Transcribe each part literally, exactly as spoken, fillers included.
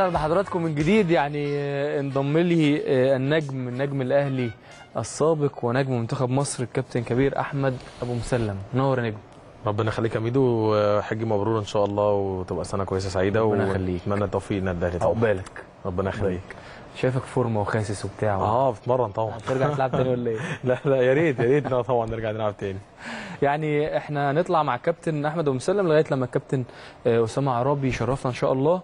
اهلا بحضراتكم من جديد. يعني انضم لي النجم النجم الاهلي السابق ونجم منتخب مصر الكابتن كبير احمد ابو مسلم. نور يا نجم. ربنا يخليك يا ميدو، حج مبرور ان شاء الله وتبقى سنه كويسه سعيده. ربنا يخليك. ونتمنى التوفيق للنادي الاهلي. عقبالك. ربنا يخليك. شايفك فورمه وخاسس وبتاع. اه بتمرن طبعا. هترجع تلعب تاني ولا ايه؟ لا لا يا ريت يا ريت طبعا نرجع نلعب تاني. يعني احنا نطلع مع الكابتن احمد ابو مسلم لغايه لما الكابتن اسامه عرابي يشرفنا ان شاء الله.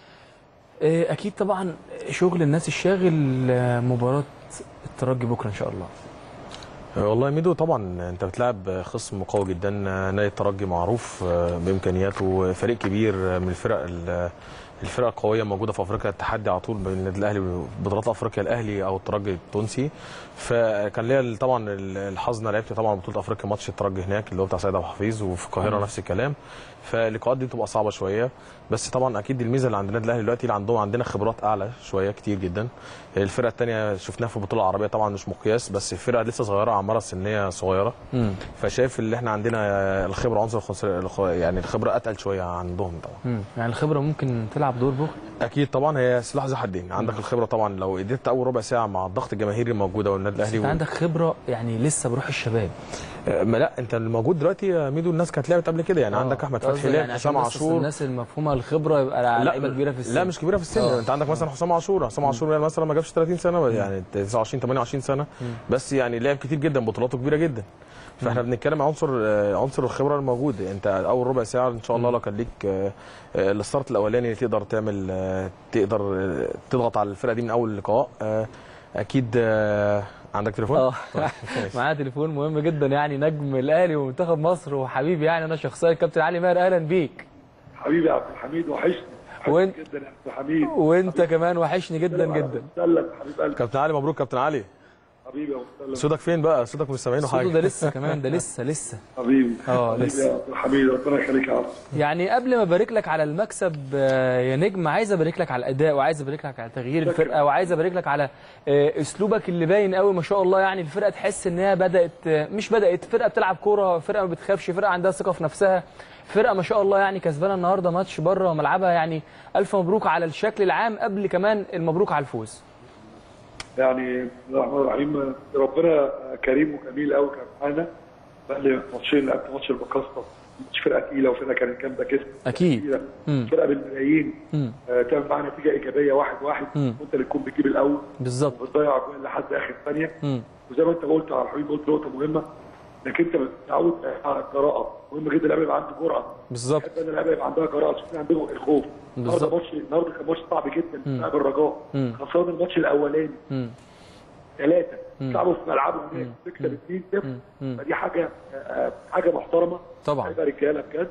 اكيد طبعا شغل الناس الشاغل مباراه الترجي بكره ان شاء الله. والله يا ميدو طبعا انت بتلعب خصم قوي جدا. نادي الترجي معروف بامكانياته، فريق كبير من الفرق الفرق القويه موجوده في افريقيا. التحدي على طول بين النادي الاهلي وبطولات افريقيا، الاهلي او الترجي التونسي. فكان ليا طبعا الحظ ان لعبت طبعا بطوله افريقيا ماتش الترجي هناك اللي هو بتاع سيد ابو حفيظ، وفي القاهره نفس الكلام. فاللقاءات دي بتبقى صعبه شويه، بس طبعا اكيد الميزه اللي عند النادي الاهلي دلوقتي اللي عندهم عندنا خبرات اعلى شويه كتير جدا. الفرقه الثانيه شفناها في البطوله العربيه طبعا مش مقياس، بس الفرقه لسه صغيره، اعمارها السنيه صغيره. مم. فشايف اللي احنا عندنا الخبره عنصر يعني الخبره اتقل شويه عندهم طبعا. مم. يعني الخبره ممكن تلعب دور بكره؟ اكيد طبعا، هي سلاح ذو حدين. عندك الخبره طبعا لو قدرت اول ربع ساعه مع الضغط الجماهيري الموجوده والنادي الاهلي. انت و... عندك خبره يعني لسه بروح الشباب. ما لا انت الموجود دلوقتي يا ميدو الناس كانت لعبت قبل كده يعني. آه. عندك احمد فتحي لعب، يعني حسام عاشور. الناس المفهومه الخبره يبقى لعيبه كبيره في السن. لا مش كبيره في السن. أوه. انت عندك مثلا حسام عاشور حسام عاشور يعني مثلا ما جابش ثلاثين سنه، يعني تسعة وعشرين ثمانية وعشرين سنه. مم. بس يعني لعب كتير جدا، بطولاته كبيره جدا. فاحنا بنتكلم عن عنصر عنصر الخبره الموجود. انت اول ربع ساعه ان شاء الله لو كان ليك الستارت الاولاني تقدر تعمل تقدر تضغط على الفرقه دي من اول لقاء. اكيد عندك تليفون؟ اه معايا تليفون مهم جدا، يعني نجم الاهلي ومنتخب مصر وحبيبي يعني انا شخصيا كابتن علي ماهر. اهلا بيك حبيبي يا عبد الحميد، وحشني وانت جدا يا عبد الحميد. وانت كمان وحشني جدا جدا. حبيب قلبي كابتن علي، مبروك كابتن علي. حبيبي يا مسلم. صوتك فين بقى؟ صوتك مش سامعينه حاجه. صوته ده لسه كمان ده لسه لسه حبيبي اه لسه يا عبد الحميد، ربنا يخليك يا عبد. يعني قبل ما ابارك لك على المكسب يا نجم، عايز ابارك لك على الاداء، وعايز ابارك لك على تغيير الفرقه، وعايز ابارك لك على اسلوبك اللي باين قوي ما شاء الله. يعني الفرقه تحس ان هي بدات مش بدات فرقه بتلعب كوره، فرقه ما بتخافش، فرقه عندها ثقه في نفسها، فرقه ما شاء الله يعني كسبانه النهارده ماتش بره ملعبها. يعني الف مبروك على الشكل العام، قبل كمان المبروك على الفوز. يعني بسم الله الرحمن الرحيم، ربنا كريم وجميل قوي كان معانا. بقى ماتشين، لعبت ماتش المقاصه، ماتش فرقه تقيله وفرقه كانت جامده جدا اكيد، فرقه بالملايين. آه تعمل معاها نتيجه ايجابيه واحد واحد وانت اللي تكون بتجيب الاول بالظبط وبتضيع اجوال لحد اخر ثانيه. وزي ما انت قلت يا حبيبي، قلت نقطه مهمه، انك انت بتتعود على الجراءه. مهم جدا اللعيبه يبقى عنده جرأه. بالظبط. ان اللعيبه يبقى عندها جرأه، شفنا عندهم الخوف. النهارده ماتش النهارده كان ماتش صعب جدا بسبب الرجاء، خاصه الماتش الاولاني ثلاثه تلعبوا في ملعبهم هناك تكسب اثنين صفر، فدي حاجه حاجه محترمه طبعا. لعيبه رجاله بجد.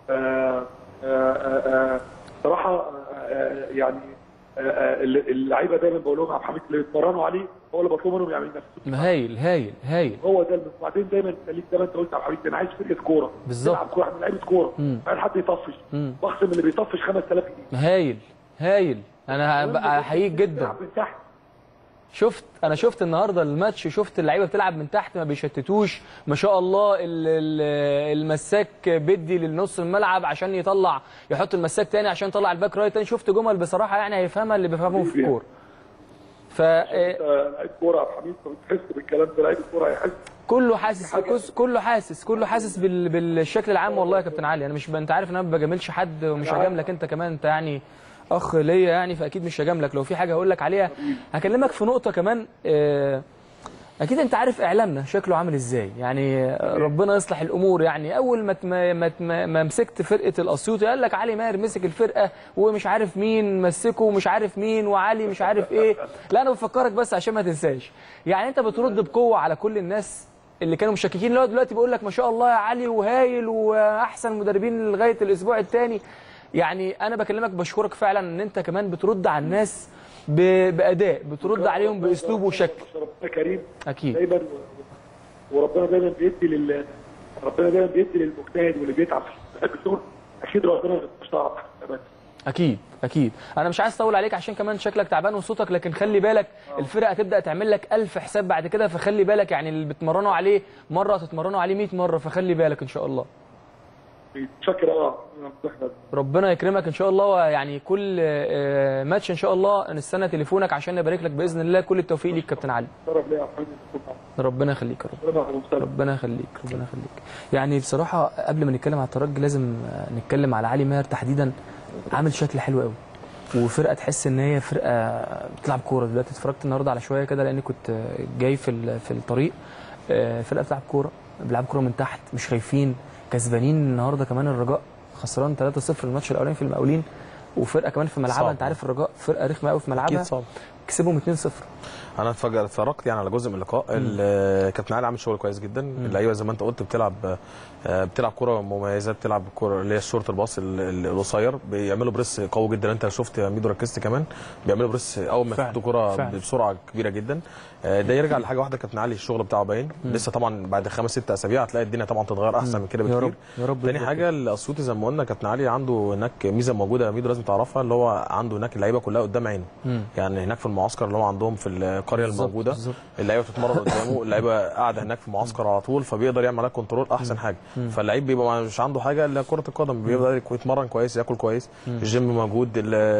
صراحه يعني اللعيبه دايما بقول لهم عبد الحميد اللي بيتمرنوا عليه هو اللي بطلب منهم يعمل نفسه. هايل هايل هايل. هو ده. وبعدين دايما خليك زي ما انت قلت يا عبد الحميد، انا عايز فرقه كوره بالظبط، تلعب كوره، احنا لعيبه كوره، عايز حد يطفش، بخصم اللي بيطفش خمس آلاف جنيه. هايل هايل. انا احييك جدا. شفت انا شفت النهارده الماتش، شفت اللعيبه بتلعب من تحت ما بيشتتوش ما شاء الله. المساك بيدي للنص الملعب عشان يطلع يحط المساك تاني عشان يطلع الباك رايت تاني. شفت جمل بصراحه يعني هيفهمها اللي بيفهموه في الكوره. ف لعيب كوره يا حبيبي، بتحس بالكلام ده، لعيب الكوره هيحس. كله حاسس كله حاسس كله حاسس بال... بالشكل العام. والله يا كابتن علي انا مش انت عارف ان انا ما بجاملش حد ومش هجاملك انت كمان، انت يعني اخ ليا يعني، فاكيد مش هجاملك. لو في حاجه هقول لك عليها. هكلمك في نقطه كمان. اكيد انت عارف اعلامنا شكله عامل ازاي، يعني ربنا يصلح الامور. يعني اول ما ما ما مسكت فرقه الاسيوطي قال لك علي ماهر مسك الفرقه ومش عارف مين مسكه ومش عارف مين وعلي مش عارف ايه. لا انا بفكرك بس عشان ما تنساش، يعني انت بترد بقوه على كل الناس اللي كانوا مشككين. اللي هو دلوقتي بيقول لك ما شاء الله يا علي وهايل واحسن مدربين لغايه الاسبوع الثاني. يعني انا بكلمك بشكرك فعلا ان انت كمان بترد على الناس باداء، بترد عليهم باسلوب وشكل. ربنا كريم اكيد دايما، وربنا دايما بيدي لل ربنا دايما بيدي للمجتهد واللي بيتعب في الشغل. اكيد ربنا مش هتعرف. اكيد اكيد. انا مش عايز اطول عليك عشان كمان شكلك تعبان وصوتك، لكن خلي بالك الفرقه هتبدا تعمل لك ألف حساب بعد كده، فخلي بالك يعني اللي بتمرنوا عليه مره هتتمرنوا عليه مية مره، فخلي بالك ان شاء الله. متشكر قوي. ربنا يكرمك ان شاء الله، ويعني كل آه، ماتش ان شاء الله نستنى تليفونك عشان نبارك لك باذن الله. كل التوفيق ليك كابتن علي. شرف ليا يا محمد. ربنا يخليك يا رب. ربنا يخليك ربنا يخليك. يعني بصراحه قبل ما نتكلم على الترجي لازم نتكلم على علي ماهر تحديدا. عامل شكل حلو قوي، وفرقه تحس ان هي فرقه بتلعب كوره. دلوقتي اتفرجت النهارده على شويه كده لاني كنت جاي في في الطريق. فرقه بتلعب كوره، بيلعب كوره من تحت، مش خايفين، كسبانين النهارده. كمان الرجاء خسران ثلاثة صفر الماتش الاولاني في المقاولين، وفرقه كمان في ملعبها. انت عارف الرجاء فرقه رخمه قوي في ملعبها، كسبهم اتنين صفر. انا اتفرجت يعني على جزء من اللقاء. كابتن علي عامل شغل كويس جدا. اللعيبه زي ما انت قلت بتلعب بتلعب كوره مميزه، بتلعب كوره اللي هي الشورت الباص القصير، بيعملوا بريس قوي جدا. انت شفت يا ميدو ركزت كمان، بيعملوا بريس اول ما يحطوا كوره بسرعه كبيره جدا. ده يرجع لحاجه واحده، كابتن علي الشغل بتاعه باين. لسه طبعا بعد خمس ست اسابيع هتلاقي الدنيا طبعا تتغير احسن من كده بكتير. يا رب يا رب. تاني حاجه الاسيوطي زي ما قلنا، كابتن علي عنده هناك ميزه موجوده يا ميدو لازم تعرفها، اللي هو عنده هناك اللعيبه كلها قدام عينه. يعني هناك في المعسكر اللي هو عندهم في القريه الموجوده، اللعيبه بتتمرن قدامه، اللعيبه قاعده هناك في المعسكر على طول، فبيقدر يعمل عليها كنترول احسن حاجه. فاللعيب بيبقى مش عنده حاجه الا كره القدم، بيقدر يتمرن كويس، ياكل كويس، الجيم موجود،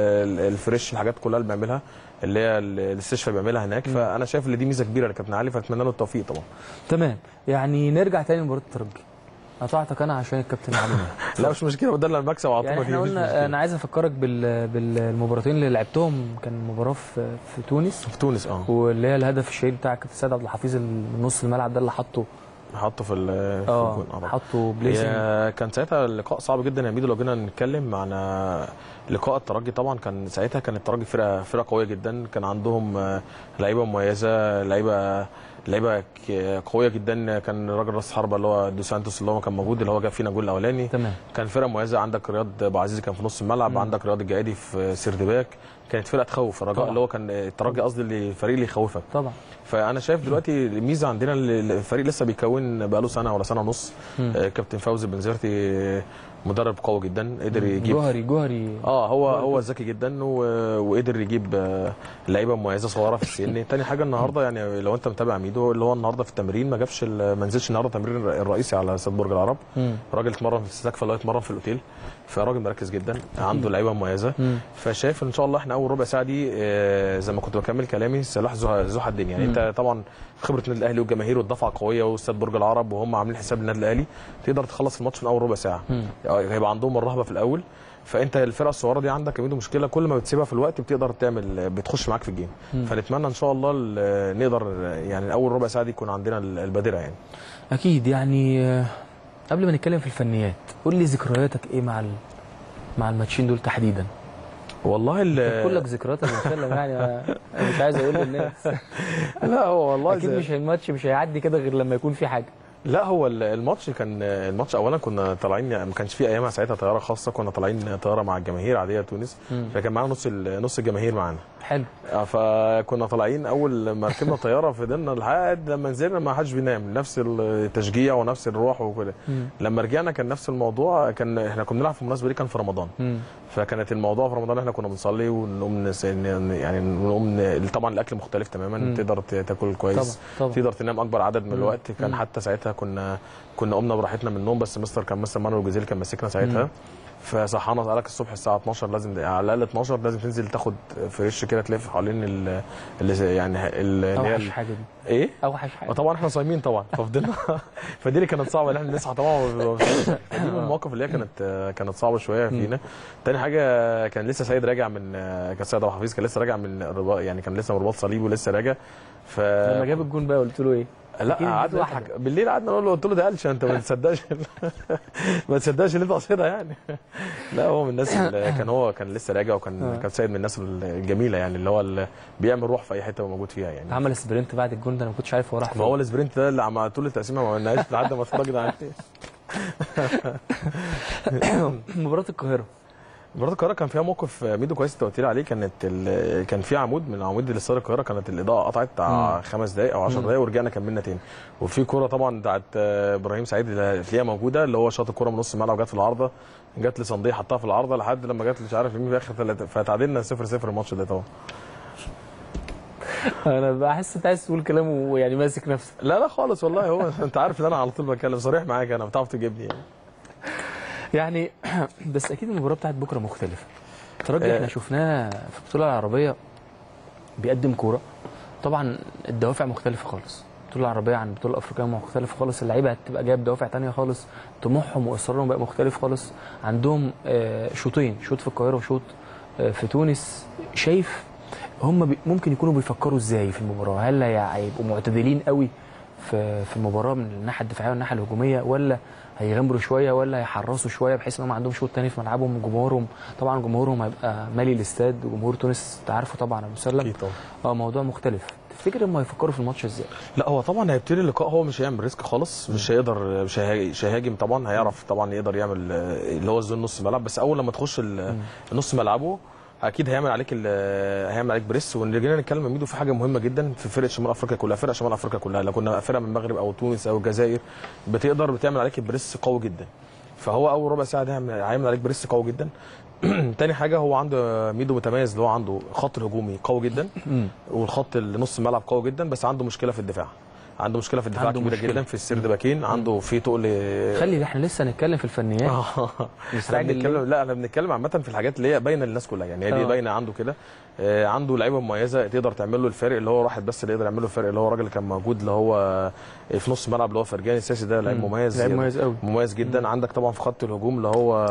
الفريش، الحاجات كلها اللي بيعملها اللي هي الاستشفاء بيعملها هناك. فانا شايف ان دي ميزه كبيره لكابتن علي، فاتمنى له التوفيق طبعا. تمام. يعني نرجع تاني لمباراه الترجي. قطعتك انا عشان الكابتن علي. لا مش مشكله، بدل المكسب على طول. يعني احنا قلنا انا عايز افكرك بال... بالمباراتين اللي لعبتهم. كان مباراه في في تونس في تونس اه واللي هي الهدف الشهير بتاع كابتن سيد عبد الحفيظ من نص الملعب ده اللي حطه حطه في اه حطه بليسنج. كان ساعتها اللقاء صعب جدا يا ميدو. لو جينا نتكلم معنا لقاء الترجي، طبعا كان ساعتها كان الترجي فرقه فرقه قويه جدا، كان عندهم لعيبه مميزه، لعيبه لعيبه قويه جدا. كان راجل راس حربه اللي هو دو سانتوس اللي هو كان موجود، اللي هو جاب فينا الجول الاولاني. تمام. كان فرقه مميزه. عندك رياض ابو عزيز كان في نص الملعب، م. عندك رياض الجعيدي في سيردباك. كانت فرقه تخوف. الرجاء اللي هو كان الترجي قصدي اللي الفريق اللي يخوفك طبعا. فانا شايف دلوقتي الميزه عندنا الفريق لسه بيكون بقاله سنه ولا سنه ونص. كابتن فوزي بنزرتي مدرب قوي جدا، قدر يجيب جوهري جوهري اه هو هو ذكي جدا، وقدر يجيب لعيبه مميزه صغيره في السن. تاني حاجه النهارده يعني لو انت متابع ميدو، اللي هو النهارده في التمرين ما جابش ما نزلش النهارده التمرين الرئيسي على استاد برج العرب. راجل اتمرن في السكفه اللي هو اتمرن في الاوتيل، فراجل مركز جدا، عنده لعيبه مميزه. فشايف ان شاء الله احنا اول ربع ساعه دي زي ما كنت بكمل كلامي سلاح ذو حدين. يعني انت طبعا خبره النادي الاهلي والجماهير والدفعه قويه واستاد برج العرب وهم عاملين حساب النادي الاهلي، تقدر تخلص الماتش من اول ربع ساعه. هيبقى عندهم الرهبه في الاول. فانت الفرقه الصغيره دي عندك يا ميدو مشكله، كل ما بتسيبها في الوقت بتقدر تعمل بتخش معاك في الجيم. فنتمنى ان شاء الله نقدر يعني اول ربع ساعه دي يكون عندنا البادره يعني. اكيد. يعني قبل ما نتكلم في الفنيات، قول لي ذكرياتك ايه مع مع الماتشين دول تحديدا؟ والله كلك ذكريات بنتكلم يعني انا مش عايز اقول للناس. لا هو والله اكيد مش الماتش مش هيعدي كده غير لما يكون في حاجه. لا هو الماتش كان الماتش اولا كنا طالعين، ما كانش في ايامها ساعتها طياره خاصه، كنا طالعين طياره مع الجماهير عاديه تونس، فكان معانا نص نص الجماهير معانا. حلو. فكنا طالعين اول ما ركبنا الطياره فضلنا لحد لما نزلنا ما حدش بينام، نفس التشجيع ونفس الروح وكده. لما رجعنا كان نفس الموضوع. كان احنا كنا بنلعب في المناسبه دي كان في رمضان. مم. فكانت الموضوع في رمضان احنا كنا بنصلي ونقوم يعني نقوم طبعا الاكل مختلف تماما. مم. تقدر تاكل كويس طبعا. تقدر تنام اكبر عدد من الوقت. كان مم. حتى ساعتها كنا كنا قمنا براحتنا من النوم، بس مستر كان مستر مانويل الجزيري كان ماسكنا ساعتها. مم. فصحانا قال لك الصبح الساعه اتناشر لازم على الاقل اتناشر لازم تنزل تاخد فريش كده تلف حوالين ال اللي يعني اللي هي اوحش حاجه دي. ايه اوحش حاجه. طبعا احنا صايمين طبعا ففضلنا فدي اللي كانت صعبه ان احنا نصحى طبعا. دي من المواقف اللي هي كانت كانت صعبه شويه فينا. تاني حاجه كان لسه سيد راجع من كان سيد ابو حفيظ كان لسه راجع من الرباط، يعني كان لسه مرباط صليبي ولسه راجع. ف لما جاب الجون بقى قلت له ايه؟ لا قعدنا نضحك بالليل، قعدنا نقول له قلت له ده قلش انت ما تصدقش ما تصدقش اللي انت قصدها يعني. لا هو من الناس اللي كان هو كان لسه راجع، وكان كان سيد من الناس الجميله يعني، اللي هو اللي بيعمل روح في اي حته وموجود فيها يعني. عمل سبرنت بعد الجون ده انا ما كنتش عارف هو راح فين. ما هو السبرنت ده اللي عمل طول التقسيمه ما قلناش لحد ما اتفرجنا عليه. مباراه القاهره مباراه القاهره كان فيها موقف ميدو كويس انت قلت لي عليه. كانت كان في عمود من عمود الاستاد القاهره كانت الاضاءه قطعت بتاع خمس دقائق او عشر دقائق ورجعنا كملنا تاني. وفي كوره طبعا بتاعت ابراهيم سعيد اللي هتلاقيها موجوده، اللي هو شاط الكوره من نص الملعب وجت في العارضه، جت لصنديه حطها في العارضه لحد لما جت مش عارف مين في اخر ثلاثه، فتعادلنا صفر صفر الماتش ده طبعا. انا بحس انت عايز تقول كلام ويعني ماسك نفسك. لا لا خالص والله، هو انت عارف ان انا على طول بتكلم صريح معاك، انا بتعرف تجيبني يعني. يعني بس اكيد المباراه بتاعت بكره مختلفه. الترجي احنا شفناه في البطوله العربيه بيقدم كوره، طبعا الدوافع مختلفه خالص. البطوله العربيه عن البطوله الافريقيه مختلفه خالص، اللعيبه هتبقى جايه بدوافع ثانيه خالص، طموحهم واصرارهم بقى مختلف خالص. عندهم شوطين، شوط في القاهره وشوط في تونس. شايف هم ممكن يكونوا بيفكروا ازاي في المباراه؟ هل هيبقوا معتدلين قوي في في المباراه من الناحيه الدفاعيه والناحيه الهجوميه، ولا هيغامروا شويه، ولا هيحرصوا شويه بحيث ان هم عندهم شوط ثاني في ملعبهم؟ جمهورهم طبعا جمهورهم هيبقى مالي الاستاد، وجمهور تونس انت عارفه طبعا ابو مسلم. اكيد طبعا. اه موضوع مختلف. تفتكر هم هيفكروا في الماتش ازاي؟ لا هو طبعا هيبتدي اللقاء، هو مش هيعمل ريسك خالص، مش هيقدر، مش مش هيهاجم طبعا، هيعرف طبعا يقدر يعمل اللي هو الزون نص ملعب، بس اول لما تخش نص ملعبه اكيد هيعمل عليك هيعمل عليك بريس. ونرجعنا نتكلم يا ميدو في حاجه مهمه جدا في فرقه شمال افريقيا كلها، فرقه شمال افريقيا كلها لو كنا فرقه من المغرب او تونس او الجزائر بتقدر بتعمل عليك بريس قوي جدا. فهو اول ربع ساعه ده هيعمل عليك بريس قوي جدا. تاني حاجه هو عنده ميدو متميز، اللي هو عنده خط الهجومي قوي جدا والخط النص الملعب قوي جدا، بس عنده مشكله في الدفاع، عنده مشكله في الدفاع كبيره جدا في السرد باكين، عنده في تقل. خلي احنا لسه هنتكلم في الفنيات. بنتكلم لا احنا بنتكلم عامه في الحاجات اللي هي باينه للناس كلها، يعني هي دي باينه عنده كده. آه عنده لعيبه مميزه تقدر تعمل له الفرق، اللي هو واحد بس اللي يقدر يعمل له الفرق، اللي هو الراجل اللي كان موجود اللي هو في نص الملعب اللي هو فرجاني الساسي، ده لعيب مميز، لعيب مميز قوي، مميز جدا. مم. عندك طبعا في خط الهجوم اللي هو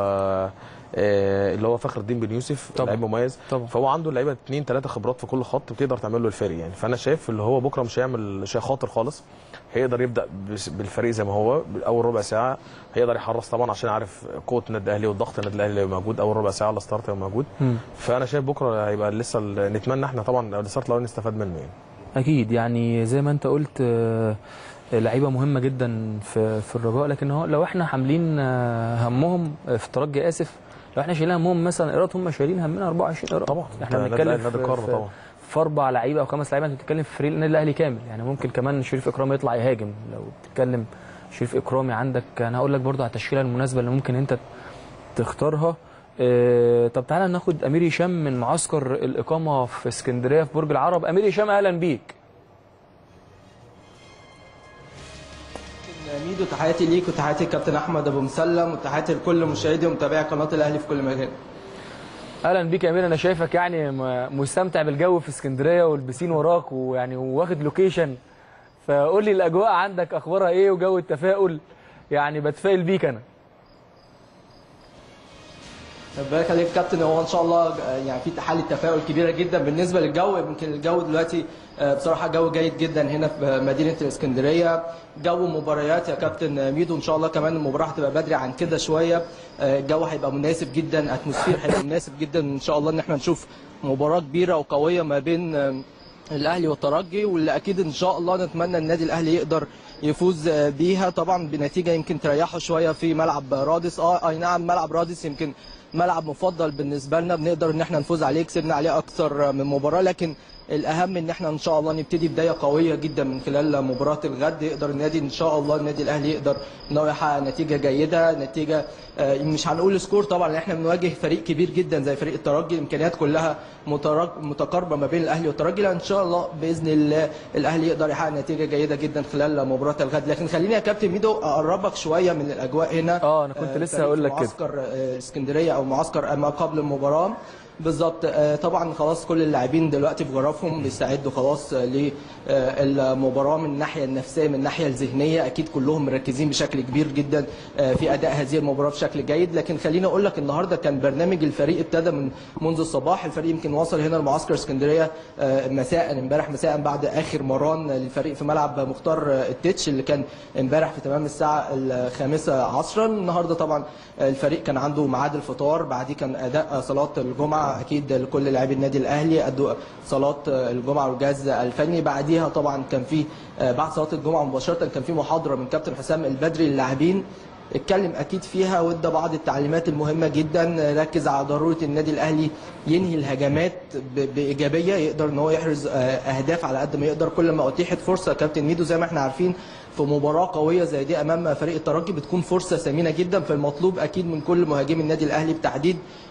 آه اللي هو فخر الدين بن يوسف، لعيب مميز طبعا. فهو عنده لعيبه اثنين ثلاثه خبرات في كل خط بتقدر تعمل له الفرق يعني. فانا شايف اللي هو بكره مش هيعمل شيء خاطر خالص، هيقدر يبدا بالفريق زي ما هو اول ربع ساعه، هيقدر يحرص طبعا عشان عارف قوه النادي الاهلي والضغط النادي الاهلي اللي موجود اول ربع ساعه، الستارت اللي موجود. م. فانا شايف بكره هيبقى لسه نتمنى احنا طبعا الستارت الاول نستفاد منه يعني. اكيد يعني زي ما انت قلت لعيبه مهمه جدا في في الرجاء، لكن هو لو احنا حاملين همهم في الترجي اسف، لو احنا شايلين همهم مثلا ايراد، هم شايلين همنا أربعة وعشرين ايراد طبعا. احنا بنتكلم في, في, في اربع لعيبه او خمس لعيبه، انت بتتكلم في فريق النادي الاهلي كامل يعني. ممكن كمان شريف اكرامي يطلع يهاجم، لو بتتكلم شريف اكرامي عندك. انا هقول لك برضو على التشكيله المناسبه اللي ممكن انت تختارها. اه طب تعالى ناخد امير هشام من معسكر الاقامه في اسكندريه في برج العرب. امير هشام اهلا بيك. ميدو تحياتي ليك وتحياتي الكابتن احمد ابو مسلم وتحياتي لكل مشاهدي ومتابعي قناه الاهلي في كل مكان. اهلا بيك يا امير، انا شايفك يعني مستمتع بالجو في اسكندريه والبسين وراك ويعني واخد لوكيشن، فقول لي الاجواء عندك اخبارها ايه وجو التفاؤل؟ يعني بتفائل بيك انا. ربنا يخليك كابتن. هو ان شاء الله يعني في حاله تفاؤل كبيره جدا بالنسبه للجو. يمكن الجو دلوقتي بصراحه جو جيد جدا هنا في مدينه الاسكندريه، جو مباريات يا كابتن ميدو. ان شاء الله كمان المباراه هتبقى بدري عن كده شويه، الجو هيبقى مناسب جدا، اتموسفير هيبقى مناسب جدا ان شاء الله ان احنا نشوف مباراه كبيره وقويه ما بين الاهلي والترجي، واللي اكيد ان شاء الله نتمنى النادي الاهلي يقدر يفوز بيها طبعا بنتيجه يمكن تريحه شويه في ملعب رادس. اه اي نعم ملعب رادس يمكن ملعب مفضل بالنسبه لنا، بنقدر ان احنا نفوز عليه، كسبنا عليه اكثر من مباراه، لكن الاهم ان احنا ان شاء الله نبتدي بدايه قويه جدا من خلال مباراه الغد. يقدر النادي ان شاء الله النادي الاهلي يقدر ان هو يحقق نتيجه جيده، نتيجه مش هنقول سكور طبعا، احنا بنواجه فريق كبير جدا زي فريق الترجي، الامكانيات كلها متقاربه ما بين الاهلي والترجي، لان شاء الله باذن الله الاهلي يقدر يحقق نتيجه جيده جدا خلال مباراه الغد. لكن خليني يا كابتن ميدو اقربك شويه من الاجواء هنا. اه انا كنت لسه هقول لك كده، معسكر اسكندريه او معسكر ما قبل المباراه بالظبط. طبعا خلاص كل اللاعبين دلوقتي في غرفهم بيستعدوا خلاص للمباراه من الناحيه النفسيه من الناحيه الذهنيه، اكيد كلهم مركزين بشكل كبير جدا في اداء هذه المباراه بشكل جيد. لكن خليني اقول لك النهارده كان برنامج الفريق ابتدى من منذ الصباح، الفريق يمكن وصل هنا المعسكر اسكندريه مساء امبارح مساء بعد اخر مران للفريق في ملعب مختار التتش اللي كان امبارح في تمام الساعه الخامسه عصرا. النهارده طبعا الفريق كان عنده ميعاد الفطار، بعديه كان اداء صلاه الجمعه، اكيد لكل لاعبي النادي الاهلي ادوا صلاه الجمعه والجهاز الفني. بعديها طبعا كان في بعد صلاه الجمعه مباشره كان في محاضره من كابتن حسام البدري للاعبين، اتكلم اكيد فيها وادى بعض التعليمات المهمه جدا، ركز على ضروره النادي الاهلي ينهي الهجمات بايجابيه، يقدر ان هو يحرز اهداف على قد ما يقدر. كل ما اتيحت فرصه كابتن ميدو زي ما احنا عارفين في مباراه قويه زي دي امام فريق الترجي بتكون فرصه ثمينه جدا، فالمطلوب اكيد من كل مهاجمي النادي الاهلي بتحديد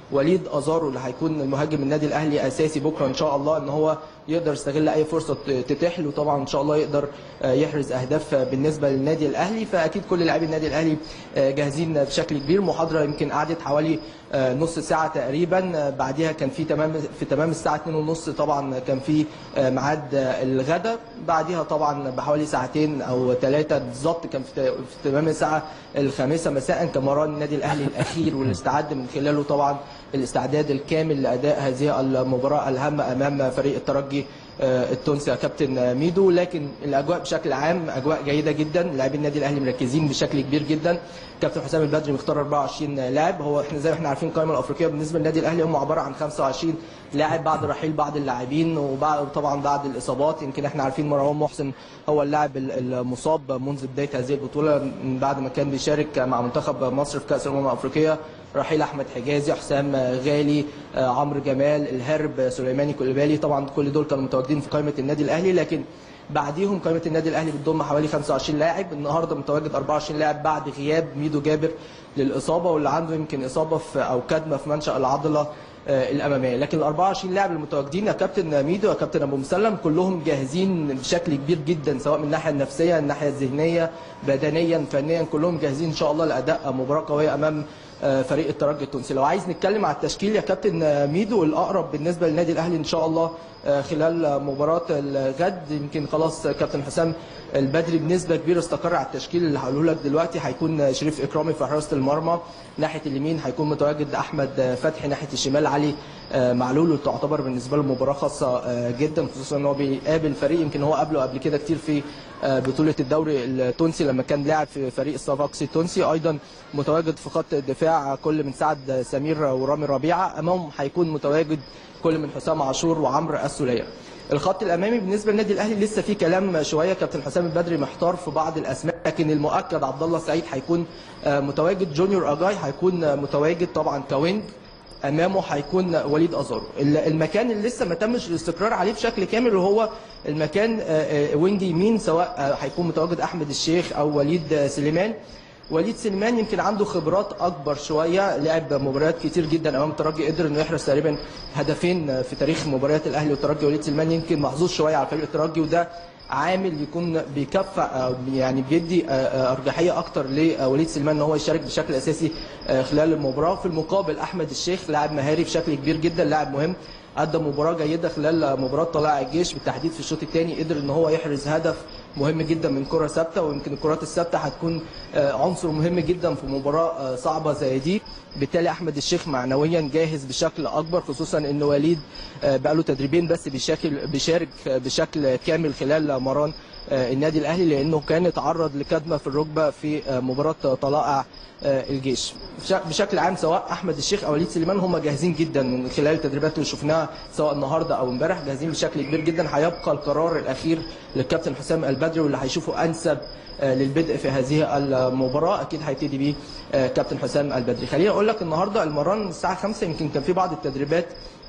وليد ازارو اللي هيكون المهاجم النادي الاهلي اساسي بكره ان شاء الله، ان هو يقدر يستغل اي فرصه تتيح له، طبعا ان شاء الله يقدر يحرز اهداف بالنسبه للنادي الاهلي. فاكيد كل لاعبي النادي الاهلي جاهزين بشكل كبير. محاضره يمكن قعدت حوالي نص ساعه تقريبا، بعديها كان في تمام في تمام الساعه اتنين وثلاثين طبعا كان في ميعاد الغداء، بعديها طبعا بحوالي ساعتين او ثلاثه بالظبط كان في تمام الساعه الخامسه مساء كان مران النادي الاهلي الاخير، واللي استعد من خلاله طبعا الاستعداد الكامل لاداء هذه المباراه الهامه امام فريق الترجي التونسي يا كابتن ميدو. لكن الاجواء بشكل عام اجواء جيده جدا، لاعبي النادي الاهلي مركزين بشكل كبير جدا. كابتن حسام البدري مختار اربعة وعشرين لاعب، هو احنا زي ما احنا عارفين القائمه الافريقيه بالنسبه للنادي الاهلي هم عباره عن خمسة وعشرين لاعب بعد رحيل بعض اللاعبين وبعد طبعا بعد الاصابات. يمكن احنا عارفين مروان محسن هو اللاعب المصاب منذ بدايه هذه البطوله من بعد ما كان بيشارك مع منتخب مصر في كاس الامم الافريقيه. رحيل احمد حجازي، حسام غالي، عمرو جمال، الهرب، سليماني كوليبالي، طبعا كل دول كانوا متواجدين في قائمه النادي الاهلي. لكن بعديهم قائمه النادي الاهلي بتضم حوالي خمسة وعشرين لاعب. النهارده متواجد اربعة وعشرين لاعب بعد غياب ميدو جابر للاصابه، واللي عنده يمكن اصابه في او كدمه في منشأ العضله الاماميه. لكن ال اربعة وعشرين لاعب المتواجدين يا كابتن ميدو يا كابتن ابو مسلم كلهم جاهزين بشكل كبير جدا، سواء من الناحيه النفسيه، الناحيه الذهنيه، بدنيا، فنيا، كلهم جاهزين ان شاء الله لاداء مباراه قويه امام فريق الترجي التونسي. لو عايز نتكلم على التشكيل يا كابتن ميدو الاقرب بالنسبه للنادي الاهلي ان شاء الله خلال مباراه الغد، يمكن خلاص كابتن حسام البدري بنسبه كبيره استقر على التشكيل اللي هقوله لك دلوقتي. هيكون شريف اكرامي في حراسه المرمى، ناحيه اليمين هيكون متواجد احمد فتحي، ناحيه الشمال علي معلول، وتعتبر بالنسبه له مباراه خاصه جدا، خصوصا ان هو بيقابل فريق يمكن هو قابله قبل كده كتير في بطوله الدوري التونسي لما كان لاعب في فريق الصفاقسي التونسي. ايضا متواجد في خط الدفاع كل من سعد سمير ورامي ربيعه، امامهم هيكون متواجد كل من حسام عاشور وعمرو السوليه. الخط الامامي بالنسبه للنادي الاهلي لسه في كلام شويه، كابتن حسام البدري محتار في بعض الاسماء، لكن المؤكد عبد الله سعيد هيكون متواجد، جونيور اجاي هيكون متواجد طبعا كوينج، امامه هيكون وليد ازارو. المكان اللي لسه ما تمش الاستقرار عليه بشكل كامل وهو المكان وينج يمين، سواء هيكون متواجد احمد الشيخ او وليد سليمان. وليد سليمان يمكن عنده خبرات اكبر شويه، لعب مباريات كتير جدا امام الترجي، قدر انه يحرز تقريبا هدفين في تاريخ مباريات الاهلي والترجي. وليد سليمان يمكن محظوظ شويه على فريق الترجي، وده عامل يكون بيكفأ يعني بيدي ارجحيه اكتر لوليد سليمان ان هو يشارك بشكل اساسي خلال المباراه. في المقابل احمد الشيخ لاعب مهاري بشكل كبير جدا، لاعب مهم، قدم مباراه جيده خلال مباراه طلائع الجيش بالتحديد في الشوط الثاني، قدر ان هو يحرز هدف مهم جدا من كره ثابته، ويمكن الكرات الثابته هتكون عنصر مهم جدا في مباراه صعبه زي دي. بالتالي احمد الشيخ معنويا جاهز بشكل اكبر، خصوصا ان وليد بقى له تدريبين بس بيشارك بيشارك بشكل كامل خلال مران النادي الاهلي، لانه كان اتعرض لكدمه في الركبه في مباراه طلائع الجيش. بشكل عام سواء احمد الشيخ او وليد سليمان هم جاهزين جدا من خلال التدريبات اللي شفناها سواء النهارده او امبارح، جاهزين بشكل كبير جدا. هيبقى القرار الاخير للكابتن حسام البدري واللي هيشوفه انسب للبدء في هذه المباراه اكيد هيبتدي بيه كابتن حسام البدري. خليني اقول لك النهارده المران الساعه خمسة يمكن كان في بعض التدريبات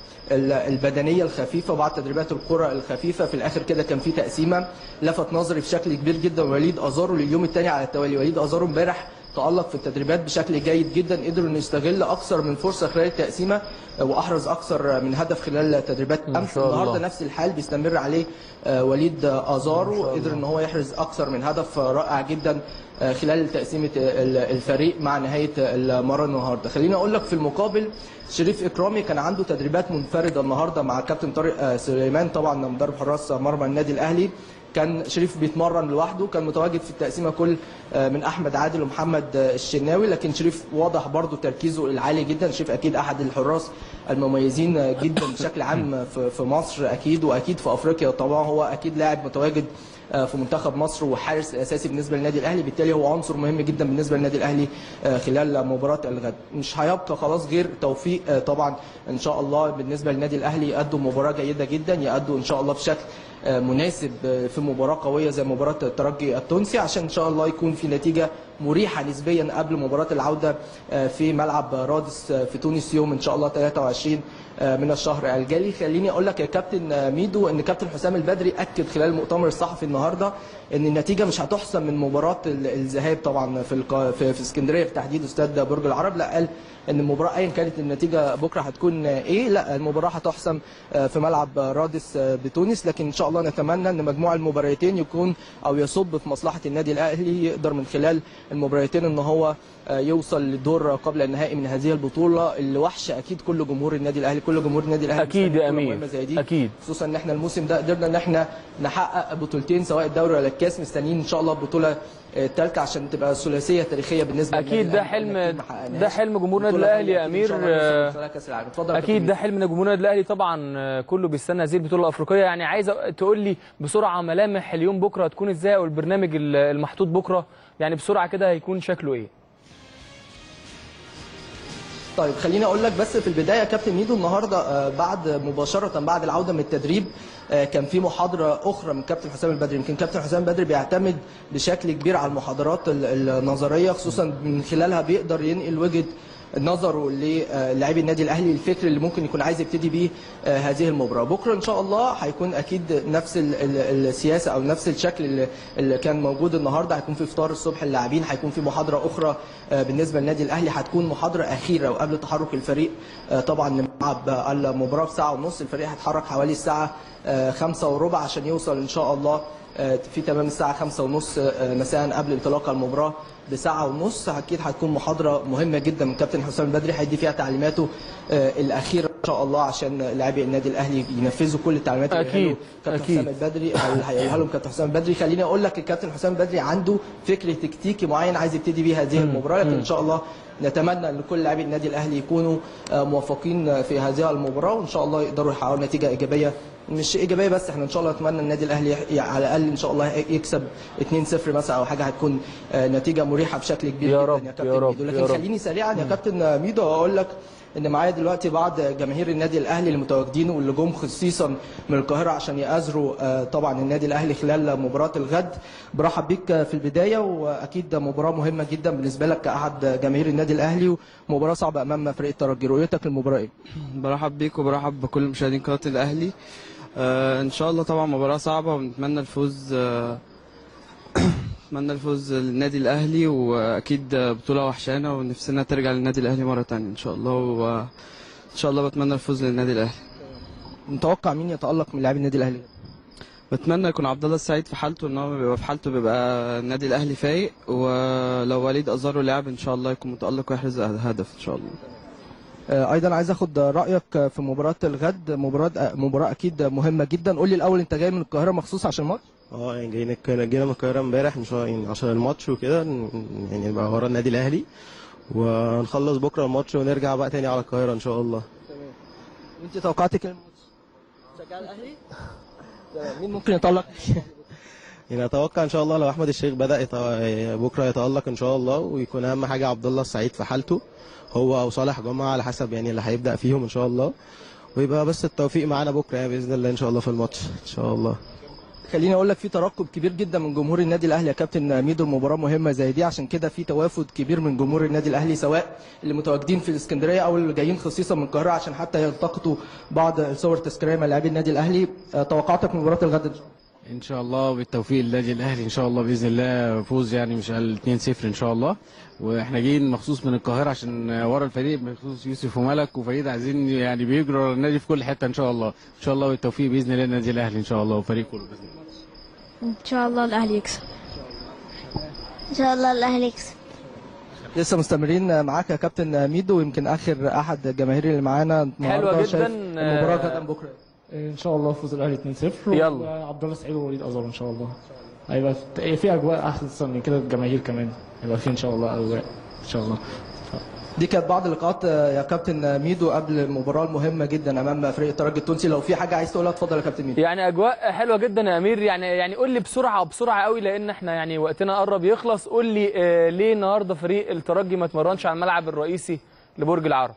البدنيه الخفيفه وبعض تدريبات الكره الخفيفه، في الاخر كده كان في تقسيمه لفت نظري بشكل كبير جدا وليد ازارو لليوم الثاني على التوالي. وليد ازارو امبارح تألق في التدريبات بشكل جيد جدا، قدر انه يستغل اكثر من فرصه خلال التقسيمه واحرز اكثر من هدف خلال تدريبات امس. النهارده نفس الحال بيستمر عليه وليد ازارو، قدر ان هو يحرز اكثر من هدف رائع جدا خلال تقسيمه الفريق مع نهايه المران النهارده. خليني اقول لك في المقابل شريف اكرامي كان عنده تدريبات منفرده النهارده مع كابتن طارق سليمان طبعا مدرب حراس مرمى النادي الاهلي. كان شريف بيتمرن لوحده، كان متواجد في التقسيمه كل من احمد عادل ومحمد الشناوي، لكن شريف واضح برضو تركيزه العالي جدا. شريف اكيد احد الحراس المميزين جدا بشكل عام في مصر اكيد واكيد في افريقيا طبعا، هو اكيد لاعب متواجد في منتخب مصر وحارس اساسي بالنسبه للنادي الاهلي، بالتالي هو عنصر مهم جدا بالنسبه للنادي الاهلي خلال مباراه الغد. مش هيبقى خلاص غير توفيق طبعا ان شاء الله بالنسبه للنادي الاهلي، يقدم مباراه جيده جدا، يقدم ان شاء الله بشكل مناسب في مباراه قويه زي مباراه الترجي التونسي، عشان ان شاء الله يكون في نتيجه مريحه نسبيا قبل مباراه العوده في ملعب رادس في تونس يوم ان شاء الله ثلاثة وعشرين من الشهر الجاري. خليني اقول لك يا كابتن ميدو ان كابتن حسام البدري اكد خلال المؤتمر الصحفي النهارده ان النتيجه مش هتحسم من مباراه الذهاب طبعا في الق... في, في اسكندريه بالتحديد استاد برج العرب، لا قال ان المباراه ايا كانت النتيجه بكره هتكون ايه، لا المباراه هتحسم في ملعب رادس بتونس، لكن ان شاء الله نتمنى ان مجموع المباراتين يكون او يصب في مصلحه النادي الاهلي، يقدر من خلال المباراتين ان هو يوصل للدور قبل النهائي من هذه البطوله اللي وحش اكيد كل جمهور النادي الاهلي، كل جمهور النادي الاهلي اكيد يا امير اكيد، خصوصا ان احنا الموسم ده قدرنا ان احنا نحقق بطولتين سواء الدوري ولا الكاس، مستنيين ان شاء الله البطوله الثالثه عشان تبقى ثلاثيه تاريخيه بالنسبه للنادي اكيد. ده حلم ده حلم جمهور النادي الاهلي يا امير، اكيد ده حلم جمهور النادي الاهلي طبعا، كله بيستنى هذه البطوله الافريقيه. يعني عايز تقول لي بسرعه ملامح اليوم بكره هتكون ازاي، او البرنامج المحطوط بكره يعني بسرعه كده هيكون شكله ايه؟ طيب خليني اقول لك بس في البدايه كابتن ميدو، النهارده بعد مباشره بعد العوده من التدريب كان في محاضره اخرى من كابتن حسام البدري. يمكن كابتن حسام البدري بيعتمد بشكل كبير على المحاضرات النظريه، خصوصا من خلالها بيقدر ينقل وجهه نظره للاعبي النادي الاهلي، الفكر اللي ممكن يكون عايز يبتدي بيه هذه المباراه. بكره ان شاء الله هيكون اكيد نفس السياسه او نفس الشكل اللي كان موجود النهارده، هيكون في فطار الصبح للاعبين، هيكون في محاضره اخرى بالنسبه للنادي الاهلي، هتكون محاضره اخيره وقبل تحرك الفريق طبعا لملعب المباراه بساعه ونص. الفريق هيتحرك حوالي الساعه خمسة وربع عشان يوصل ان شاء الله في تمام الساعه خمسة ونص مساء قبل انطلاق المباراه بساعه ونص. اكيد هتكون محاضره مهمه جدا من كابتن حسام البدري، هيدي فيها تعليماته الاخيره ان شاء الله عشان لاعبي النادي الاهلي ينفذوا كل التعليمات اللي اكيد كابتن حسام البدري او اللي هيقولها لهم كابتن حسام البدري. خليني اقول لك الكابتن حسام البدري عنده فكر تكتيكي معين عايز يبتدي بيه هذه المباراه، لكن ان شاء الله نتمنى ان كل لاعبي النادي الاهلي يكونوا موفقين في هذه المباراه، وان شاء الله يقدروا يحققوا نتيجه ايجابيه، مش ايجابيه بس، احنا ان شاء الله نتمنى النادي الاهلي على الاقل ان شاء الله يكسب اتنين صفر مثلا او حاجه، هتكون نتيجه مريحه بشكل كبير يا جدا رب يا كابتن يا رب ميدو. لكن يا رب. خليني سريعا يا كابتن ميدو اقول لك ان معايا دلوقتي بعض جماهير النادي الاهلي المتواجدين واللي جم خصيصا من القاهره عشان يأزروا طبعا النادي الاهلي خلال مباراه الغد. برحب بيك في البدايه، واكيد مباراه مهمه جدا بالنسبه لك كاحد جماهير النادي الاهلي، ومباراه صعبه امام فريق الترجي، رؤيتك للمباراه ايه؟ برحب بيك وبرحب بكل مشاهدين قناه الاهلي. آه ان شاء الله طبعا مباراه صعبه ونتمنى الفوز آه نتمنى الفوز للنادي الاهلي، واكيد بطوله وحشانه ونفسنا ترجع للنادي الاهلي مره ثانيه ان شاء الله، وان شاء الله بتمنى الفوز للنادي الاهلي. متوقع مين يتالق من لاعبي النادي الاهلي؟ بتمنى يكون عبد الله السعيد في حالته، ان هو بيبقى في حالته بيبقى النادي الاهلي فايق، ولو وليد ازارو لعب ان شاء الله يكون متالق ويحرز هدف ان شاء الله. ايضا عايز اخد رايك في مباراه الغد، مباراه مباراه اكيد مهمه جدا. قول لي الاول انت جاي من القاهره مخصوص عشان الماتش؟ اه يعني جايين جينا من القاهره امبارح ان شاء الله عشان الماتش وكده، يعني نبقى ورا النادي الاهلي ونخلص بكره الماتش ونرجع بقى تاني على القاهره ان شاء الله. تمام. انت توقعاتك ايه الماتش؟ تشجع الاهلي؟ تمام. مين ممكن يتالق؟ يعني اتوقع ان شاء الله لو احمد الشيخ بدا يتو... بكره يتالق ان شاء الله، ويكون اهم حاجه عبد الله السعيد في حالته هو او صالح جمعه على حسب يعني اللي هيبدا فيهم ان شاء الله، ويبقى بس التوفيق معانا بكره يعني باذن الله ان شاء الله في الماتش ان شاء الله. خليني اقول لك في ترقب كبير جدا من جمهور النادي الاهلي يا كابتن ميدو، المباراه مهمه زي دي، عشان كده في توافد كبير من جمهور النادي الاهلي سواء اللي متواجدين في الاسكندريه او اللي جايين خصيصا من القاهره عشان حتى يلتقطوا بعض الصور التذكاريه مع لاعبي النادي الاهلي. توقعاتك من مباراه الغد؟ ان شاء الله بالتوفيق للنادي الاهلي ان شاء الله باذن الله، فوز يعني مش اقل اتنين صفر ان شاء الله، واحنا جايين مخصوص من القاهره عشان ورا الفريق بخصوص يوسف وملك وفريد، عايزين يعني بيجروا ورا النادي في كل حته ان شاء الله، ان شاء الله بالتوفيق باذن الله للنادي الاهلي ان شاء الله وفريق كله باذن الله. ان شاء الله الاهلي يكسب. ان شاء الله الاهلي يكسب. لسه مستمرين معاك يا كابتن ميدو، ويمكن اخر احد الجماهير اللي معانا حلوه جدا المباراه غدا بكره. ان شاء الله فوز الاهلي اتنين صفر، يلا عبد الله السعيد ووليد ازارو ان شاء الله. هيبقى في اجواء احسن من كده، الجماهير كمان هيبقى في ان شاء الله اجواء ان شاء الله. دي كانت بعض اللقاءات يا كابتن ميدو قبل المباراه المهمه جدا امام فريق الترجي التونسي. لو في حاجه عايز تقولها اتفضل يا كابتن ميدو. يعني اجواء حلوه جدا يا امير، يعني يعني قول لي بسرعه بسرعه قوي لان احنا يعني وقتنا قرب يخلص. قول لي آه ليه النهارده فريق الترجي ما اتمرنش على الملعب الرئيسي لبرج العرب؟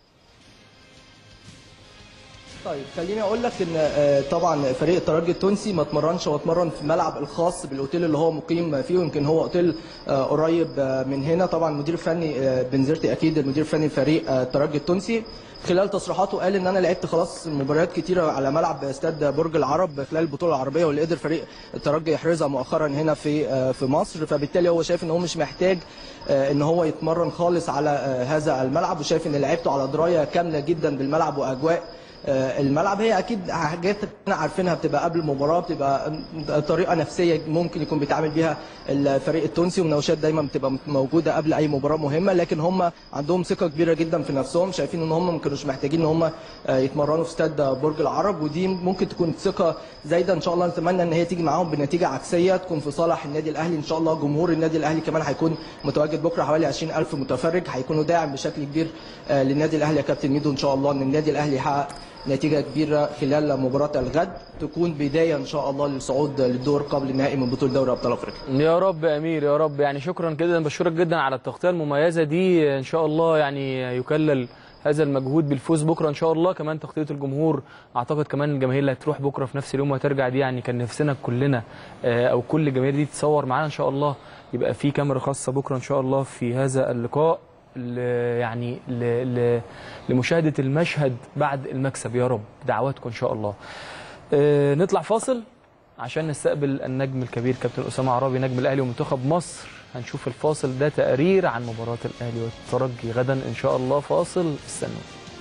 طيب خليني اقول لك ان طبعا فريق الترجي التونسي ما اتمرنش، هو اتمرن في الملعب الخاص بالاوتيل اللي هو مقيم فيه، ويمكن هو اوتيل قريب من هنا. طبعا المدير الفني بنزرتي اكيد المدير الفني لفريق الترجي التونسي خلال تصريحاته قال ان انا لعبت خلاص مباريات كتيره على ملعب استاد برج العرب خلال البطوله العربيه واللي قدر فريق الترجي يحرزها مؤخرا هنا في في مصر، فبالتالي هو شايف ان هو مش محتاج ان هو يتمرن خالص على هذا الملعب، وشايف ان لعيبته على درايه كامله جدا بالملعب واجواء الملعب. هي اكيد حاجات احنا عارفينها بتبقى قبل المباراه، بتبقى طريقه نفسيه ممكن يكون بيتعامل بيها الفريق التونسي، ومناوشات دايما بتبقى موجوده قبل اي مباراه مهمه، لكن هم عندهم ثقه كبيره جدا في نفسهم، شايفين ان هم ما كانوش محتاجين ان هم يتمرنوا في استاد برج العرب، ودي ممكن تكون ثقه زايده ان شاء الله. نتمنى ان هي تيجي معاهم بنتيجه عكسيه تكون في صالح النادي الاهلي ان شاء الله. جمهور النادي الاهلي كمان هيكون متواجد بكره، حوالي عشرين ألف متفرج هيكونوا داعم بشكل كبير للنادي الاهلي يا كابتن ميدو. ان شاء الله ان النادي الاهلي يحقق نتيجة كبيرة خلال مباراة الغد، تكون بداية إن شاء الله للصعود للدور قبل النهائي من بطولة دوري أبطال أفريقيا. يا رب يا أمير يا رب. يعني شكرا جدا، بشكرك جدا على التغطية المميزة دي. إن شاء الله يعني يكلل هذا المجهود بالفوز بكرة إن شاء الله. كمان تغطية الجمهور، أعتقد كمان الجماهير اللي هتروح بكرة في نفس اليوم وهترجع دي، يعني كان نفسنا كلنا أو كل الجماهير دي تتصور معانا إن شاء الله، يبقى في كاميرا خاصة بكرة إن شاء الله في هذا اللقاء، يعني لمشاهدة المشهد بعد المكسب. يا رب دعواتكم إن شاء الله. أه نطلع فاصل عشان نستقبل النجم الكبير كابتن أسامة عرابي نجم الأهلي ومنتخب مصر. هنشوف الفاصل ده تقرير عن مباراة الأهلي والترجي غدا إن شاء الله. فاصل، استنوا.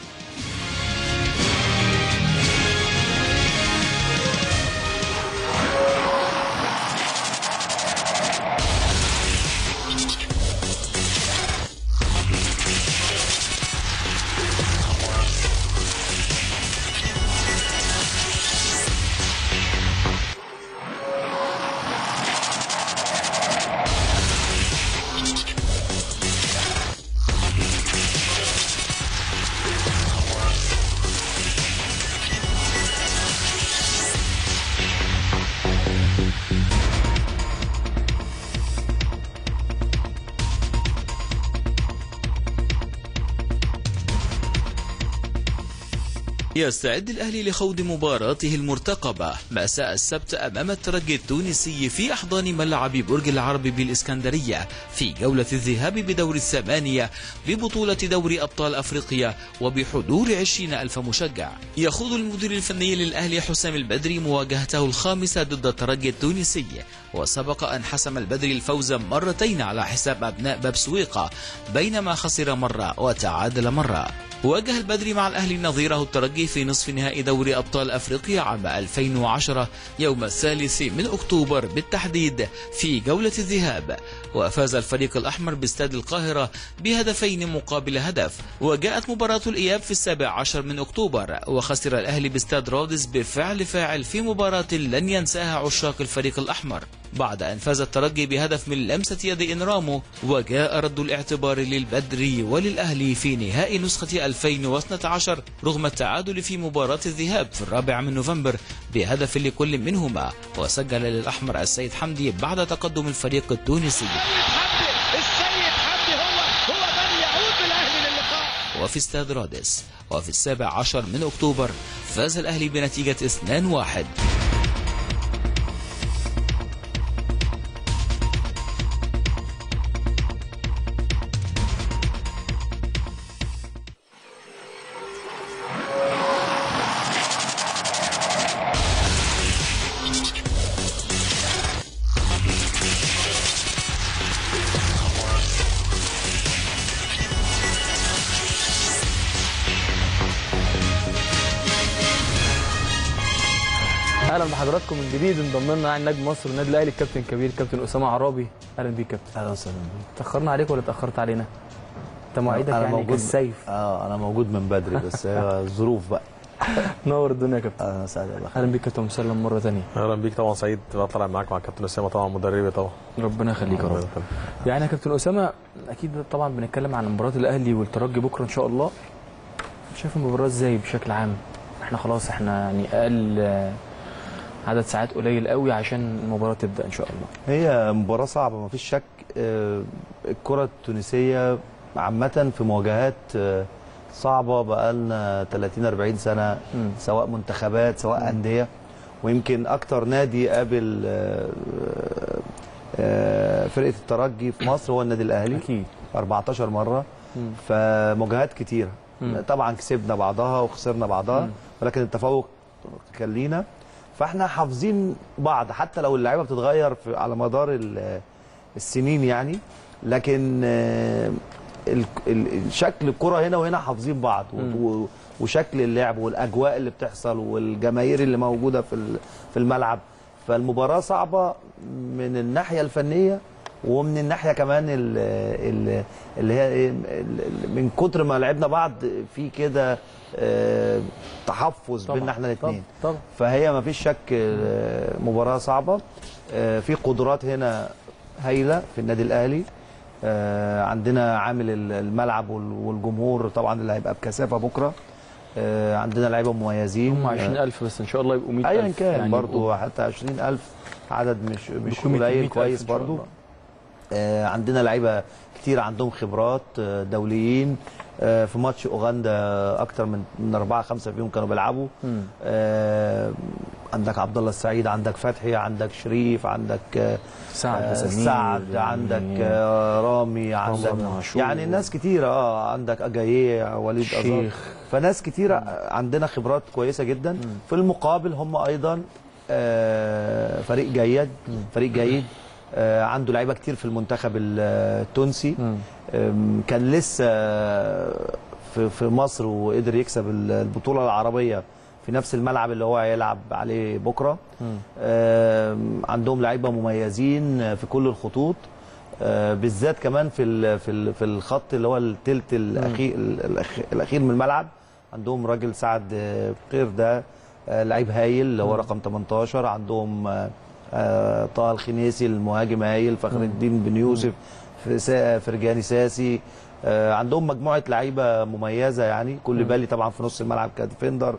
يستعد الأهلي لخوض مباراته المرتقبة مساء السبت أمام الترجي التونسي في أحضان ملعب برج العرب بالإسكندرية في جولة الذهاب بدور الثمانية ببطولة دوري أبطال أفريقيا وبحضور عشرين ألف مشجع. يخوض المدير الفني للأهلي حسام البدري مواجهته الخامسة ضد الترجي التونسي، وسبق أن حسم البدري الفوز مرتين على حساب أبناء باب سويقة، بينما خسر مرة وتعادل مرة. واجه البدري مع الأهلي نظيره الترجي في نصف نهائي دوري أبطال أفريقيا عام ألفين وعشرة يوم الثالث من أكتوبر بالتحديد في جولة الذهاب، وفاز الفريق الأحمر باستاد القاهرة بهدفين مقابل هدف. وجاءت مباراة الإياب في السابع عشر من أكتوبر، وخسر الأهلي باستاد رادس بفعل فاعل في مباراة لن ينساها عشاق الفريق الأحمر بعد أن فاز الترجي بهدف من لمسة يد إنرامو. وجاء رد الاعتبار للبدري وللأهلي في نهائي نسخة ألفين واثني عشر رغم التعادل في مباراة الذهاب في الرابع من نوفمبر بهدف لكل منهما، وسجل للأحمر السيد حمدي بعد تقدم الفريق التونسي. السيد حمدي هو هو من يعود بالأهلي للقاء. وفي استاد رادس وفي السابع عشر من أكتوبر فاز الأهلي بنتيجة اثنين واحد. اهلا بحضراتكم من جديد. انضم لنا يعني نجم مصر والنادي الاهلي الكابتن الكبير كابتن اسامه عرابي. اهلا بيك كابتن. اهلا وسهلا بيك. تاخرنا عليك ولا اتاخرت علينا؟ انت مواعيدك يعني كالسيف. اه انا موجود من بدري بس هي الظروف بقى. نور الدنيا يا كابتن. اهلا وسهلا. اهلا بيك كابتن مسلم مره ثانيه. اهلا بيك طبعا، سعيد بطلع معاك مع كابتن اسامه طبعا مدربي طبعا. ربنا يخليك يا رب. يعني يا كابتن اسامه اكيد طبعا بنتكلم عن مباراه الاهلي والترجي بكره ان شاء الله. شايف المباراه ازاي بشكل عام؟ احنا خلاص احنا يعني اقل عدد ساعات قليل قوي عشان المباراه تبدا ان شاء الله. هي مباراه صعبه ما فيش شك. الكره التونسيه عامه في مواجهات صعبه بقالنا ثلاثين أربعين سنه، م. سواء منتخبات سواء انديه، ويمكن اكتر نادي قابل فرقه الترجي في مصر هو النادي الاهلي. اكيد أربعتاشر مره. م. فمواجهات كتيره مم. طبعا كسبنا بعضها وخسرنا بعضها، مم. ولكن التفوق كان لينا، فاحنا حافظين بعض حتى لو اللعيبه بتتغير في على مدار السنين يعني، لكن شكل الكره هنا وهنا حافظين بعض، مم. وشكل اللعب والاجواء اللي بتحصل والجماهير اللي موجوده في في الملعب. فالمباراه صعبه من الناحيه الفنيه ومن الناحيه كمان اللي هي من كتر ما لعبنا بعض في كده تحفظ بيننا احنا الاثنين. فهي ما فيش شك مباراه صعبه، في قدرات هنا هايله في النادي الاهلي. عندنا عامل الملعب والجمهور طبعا اللي هيبقى بكثافه بكره. عندنا لعيبه مميزين، هم عشرين ألف بس ان شاء الله يبقوا مئة ألف ايا كان يعني برضه، حتى عشرين ألف عدد مش مش قليل، كويس برضه. آه عندنا لعيبه كتير عندهم خبرات آه دوليين. آه في ماتش اوغندا اكتر من من اربعه خمسه فيهم كانوا بيلعبوا. آه عندك عبد الله السعيد، عندك فتحي، عندك شريف، عندك آه سعد آه سعد عندك آه رامي، عندك يعني ناس كتيره. اه عندك اجاييه، وليد ازار، فناس كتيره عندنا خبرات كويسه جدا. مم. في المقابل هم ايضا آه فريق جيد، فريق جيد آه عنده لعيبه كتير في المنتخب التونسي. كان لسه في في مصر وقدر يكسب البطوله العربيه في نفس الملعب اللي هو هيلعب عليه بكره. آه عندهم لعيبه مميزين في كل الخطوط، آه بالذات كمان في في في الخط اللي هو الثلث الاخير الاخير من الملعب. عندهم راجل سعد بقير ده آه لعيب هايل اللي هو رقم تمنتاشر. عندهم آه آه طه الخنيسي المهاجم هايل، فخر الدين بن يوسف، فرجاني ساسي. آه عندهم مجموعه لعيبه مميزه يعني. كل بالي طبعا في نص الملعب كديفندر.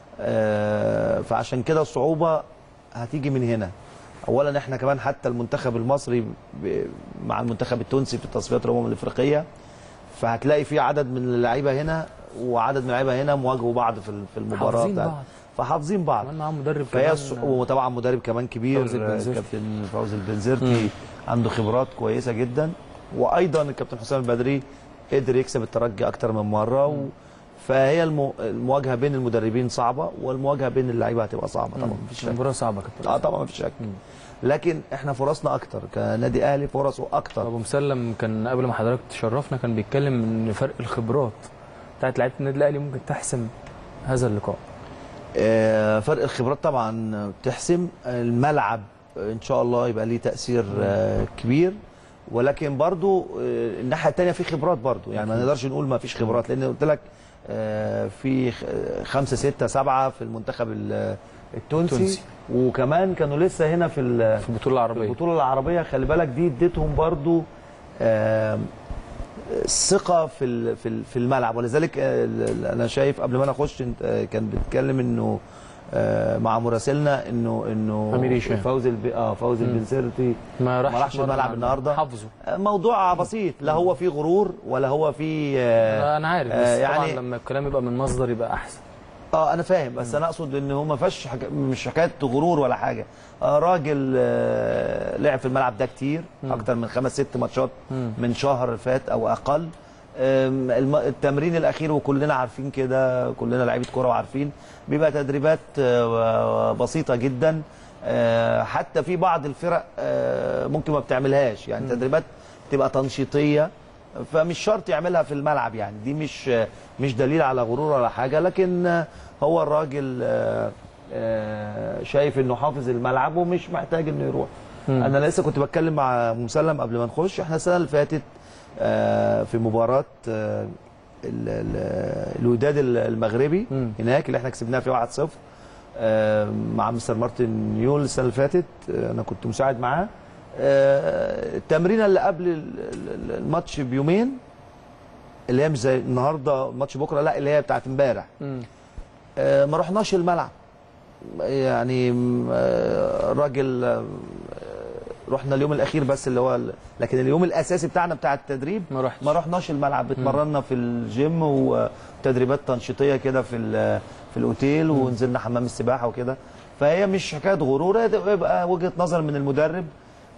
آه فعشان كده الصعوبه هتيجي من هنا. اولا احنا كمان حتى المنتخب المصري مع المنتخب التونسي في تصفيات الامم الافريقيه، فهتلاقي في عدد من اللعيبه هنا وعدد من اللعيبه هنا مواجهوا بعض في في المباراه. حافظين بعض، فحافظين بعض. كمان معاهم مدرب كمان، وطبعا مدرب كمان كبير، كابتن فوزي البنزرتي عنده خبرات كويسه جدا. وايضا الكابتن حسام البدري قدر يكسب الترجي اكتر من مره. و... فهي المواجهه بين المدربين صعبه، والمواجهه بين اللعيبه هتبقى صعبه طبعا، مفيش شك. المباراه صعبه كابتن. اه طبعا مفيش شك، لكن احنا فرصنا اكتر كنادي اهلي، فرصه اكتر. ابو مسلم كان قبل ما حضرتك تشرفنا كان بيتكلم ان فرق الخبرات بتاعت لعيبه النادي الاهلي ممكن تحسم هذا اللقاء. آه فرق الخبرات طبعا بتحسم. الملعب ان شاء الله يبقى ليه تاثير آه كبير، ولكن برضو آه الناحيه الثانيه في خبرات برضو يعني. ما نقدرش نقول ما فيش خبرات، لان قلت لك آه في خمسه سته سبعه في المنتخب التونسي, التونسي. وكمان كانوا لسه هنا في في البطوله العربيه. البطوله العربيه خلي بالك دي اديتهم برضو آه ثقه في في الملعب. ولذلك انا شايف قبل ما انا اخش كان بيتكلم انه مع مراسلنا انه انه فوزي اه فوزي البنزرتي ما راحش الملعب النهارده، حافظه. موضوع بسيط، لا هو فيه غرور ولا هو فيه آه انا عارف، بس يعني طبعا لما الكلام يبقى من مصدر يبقى احسن. اه انا فاهم، بس انا اقصد ان هو ما فيهاش حك... مش حكايه غرور ولا حاجه. آه راجل آه لعب في الملعب ده كتير، مم. اكتر من خمس ست ماتشات مم. من شهر فات او اقل. الم... التمرين الاخير وكلنا عارفين كده، كلنا لعيبه كوره وعارفين بيبقى تدريبات آه بسيطه جدا. آه حتى في بعض الفرق آه ممكن ما بتعملهاش يعني، مم. تدريبات تبقى تنشيطيه، فمش شرط يعملها في الملعب يعني. دي مش مش دليل على غرور ولا حاجه، لكن هو الراجل شايف انه حافظ الملعب ومش محتاج انه يروح. مم. انا لسه كنت بتكلم مع مسلم قبل ما نخش، احنا السنه اللي فاتت في مباراه الوداد المغربي مم. هناك اللي احنا كسبناها في واحد صفر مع مستر مارتن يول السنه اللي فاتت، انا كنت مساعد معاه. التمرينه اللي قبل الماتش بيومين اللي هي مش زي النهارده ماتش بكره، لا اللي هي بتاعت امبارح، ما رحناش الملعب يعني. الراجل رحنا اليوم الاخير بس اللي هو، لكن اليوم الاساسي بتاعنا بتاع التدريب ما, ما رحناش الملعب. اتمرنا في الجيم وتدريبات تنشيطيه كده في في الاوتيل، ونزلنا حمام السباحه وكده. فهي مش حكايه غرور، يبقى وجهه نظر من المدرب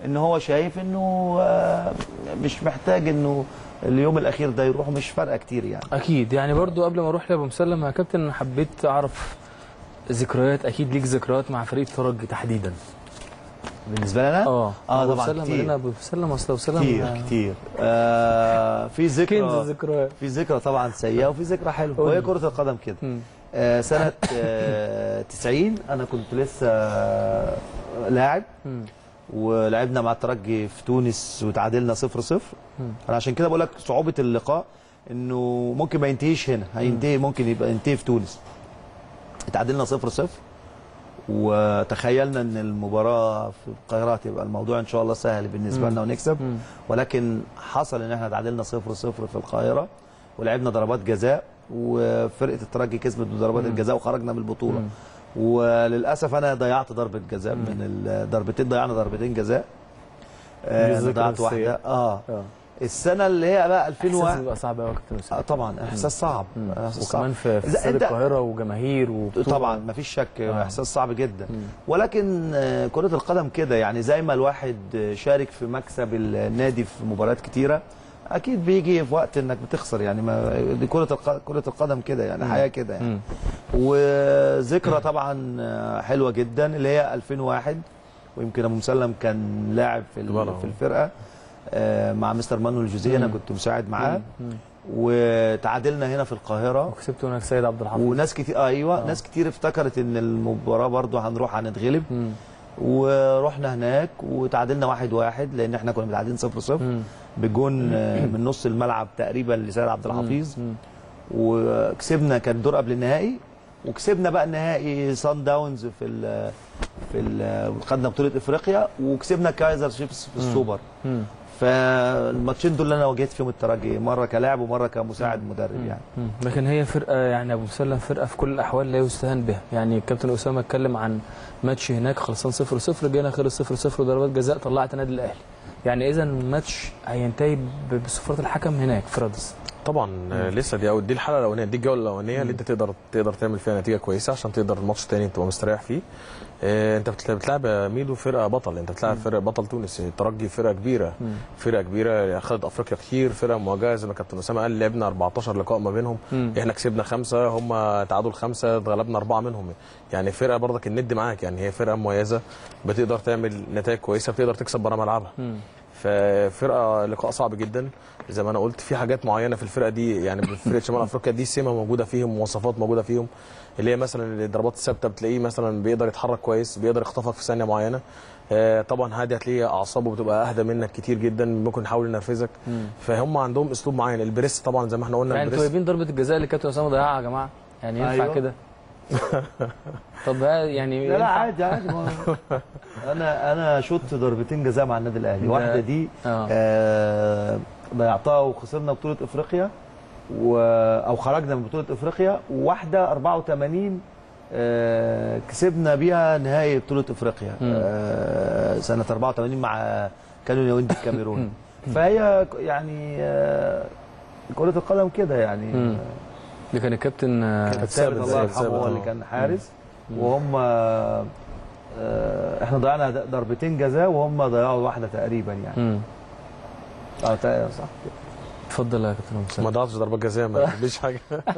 ان هو شايف انه آه، مش محتاج انه اليوم الاخير ده يروح، مش فارقه كتير يعني. اكيد. يعني برضو قبل ما اروح لابو مسلم يا كابتن، حبيت اعرف ذكريات، اكيد ليك ذكريات مع فريق الترجي تحديدا. بالنسبه لنا اه اه طبعا كتير. ابو مسلم اصل ابو مسلم كتير آه. كتير آه في ذكرى، كنز الذكريات. في ذكرى طبعا سيئه وفي ذكرى حلوه، وهي كره القدم كده. آه سنه آه تسعين انا كنت لسه آه لاعب، ولعبنا مع الترجي في تونس وتعادلنا صفر صفر. انا عشان كده بقول لك صعوبه اللقاء انه ممكن ما ينتهيش هنا، هينتهي ممكن يبقى ينتهي في تونس. اتعادلنا صفر صفر، وتخيلنا ان المباراه في القاهره تبقى الموضوع ان شاء الله سهل بالنسبه لنا ونكسب، ولكن حصل ان احنا تعادلنا صفر صفر في القاهره، ولعبنا ضربات جزاء، وفرقه الترجي كسبت بضربات الجزاء وخرجنا من البطوله. وللاسف انا ضيعت ضربه جزاء من الضربتين، ضيعنا ضربتين جزاء. آه ضيعت واحده اه, آه. السنه اللي هي بقى ألفين وواحد بيبقى صعب قوي يا كابتن اسامه. آه طبعا احساس صعب، إحساس وكمان في استاد القاهره وجماهير وبطوله. طبعا مفيش شك آه. احساس صعب جدا. مم. ولكن آه كره القدم كده يعني، زي ما الواحد شارك في مكسب النادي في مباريات كتيره، اكيد بيجي في وقت انك بتخسر يعني. ما دي كره كره القدم كده يعني، حياه كده يعني. مم. وذكرى طبعا حلوه جدا اللي هي ألفين وواحد، ويمكن ابو مسلم كان لاعب في في الفرقه مع مستر مانويل جوزيه، انا كنت مساعد معاه، وتعادلنا هنا في القاهره وكسبت هناك سيد عبد الحفيظ. وناس كتير آه ايوه آه. ناس كتير افتكرت ان المباراه برضو هنروح هنتغلب، ورحنا هناك وتعادلنا واحد واحد، لان احنا كنا متعادلين صفر صفر بجون من نص الملعب تقريبا لسيد عبد الحفيظ، وكسبنا. كان دور قبل النهائي، وكسبنا بقى النهائي صن داونز في ال في ال خدنا بطوله افريقيا، وكسبنا كايزر شيفز في السوبر. مم. فالماتشين دول اللي انا واجهت فيهم الترجي، مره كلاعب ومره كمساعد مدرب يعني. مم. لكن هي فرقه يعني ابو مسلم، فرقه في كل الاحوال لا يستهان بها. يعني الكابتن اسامه اتكلم عن ماتش هناك خلصان صفر صفر، جينا خلص صفر صفر وضربات جزاء، طلعت النادي الاهلي. يعني اذا الماتش هينتهي بصفاره الحكم هناك في رادس. طبعا مم. لسه دي أو دي الحلقه الاولانيه، دي الجوله الاولانيه اللي انت تقدر تقدر تعمل فيها نتيجه كويسه عشان تقدر الماتش الثاني تبقى مستريح فيه. اه انت بتلعب ميدو فرقه بطل، انت بتلعب فرقه بطل تونس، الترجي فرقه كبيره، مم. فرقه كبيره خدت افريقيا كتير، فرقه مواجهه زي ما كابتن اسامه قال، لعبنا أربعتاشر لقاء ما بينهم، مم. احنا كسبنا خمسه، هم تعادل خمسه، اتغلبنا اربعه منهم. يعني فرقه برضك الند معاك، يعني هي فرقه مميزه بتقدر تعمل نتائج كويسه، بتقدر تكسب بره ملعبها. مم. ففرقه لقاء صعب جدا زي ما انا قلت. في حاجات معينه في الفرقه دي، يعني فرقه شمال افريقيا دي سمه موجوده فيهم، مواصفات موجوده فيهم، اللي هي مثلا الضربات الثابته بتلاقيه مثلا بيقدر يتحرك كويس، بيقدر يخطفك في ثانيه معينه. آه طبعا هادي، هتلاقيه اعصابه بتبقى اهدى منك كتير جدا، ممكن يحاول ينرفزك. فهم عندهم اسلوب معين. البريس طبعا زي ما احنا قلنا، يعني انتوا جايبين ضربه الجزاء اللي كابتن اسامه ضيعها يا جماعه، يعني ينفع أيوة. كده؟ طب يعني لا لا عادي عادي. انا انا شوت ضربتين جزاء مع النادي الاهلي، واحده دي آه. آه ضيعتها وخسرنا بطوله افريقيا و... او خرجنا من بطوله افريقيا، وواحده أربعة وثمانين آه كسبنا بيها نهائي بطوله افريقيا آه سنه أربعة وثمانين مع كانوا يويندي الكاميرون. فهي يعني آه كره القدم كده يعني. مم. اللي كان الكابتن ثابت الله يرحمه هو اللي كان حارس، وهم آه احنا ضيعنا ضربتين جزاء وهم ضيعوا واحده تقريبا يعني. امم اه صح. اتفضل يا كابتن مسلم. ما ضيعتش ضربات جزاء، ما فيش حاجه.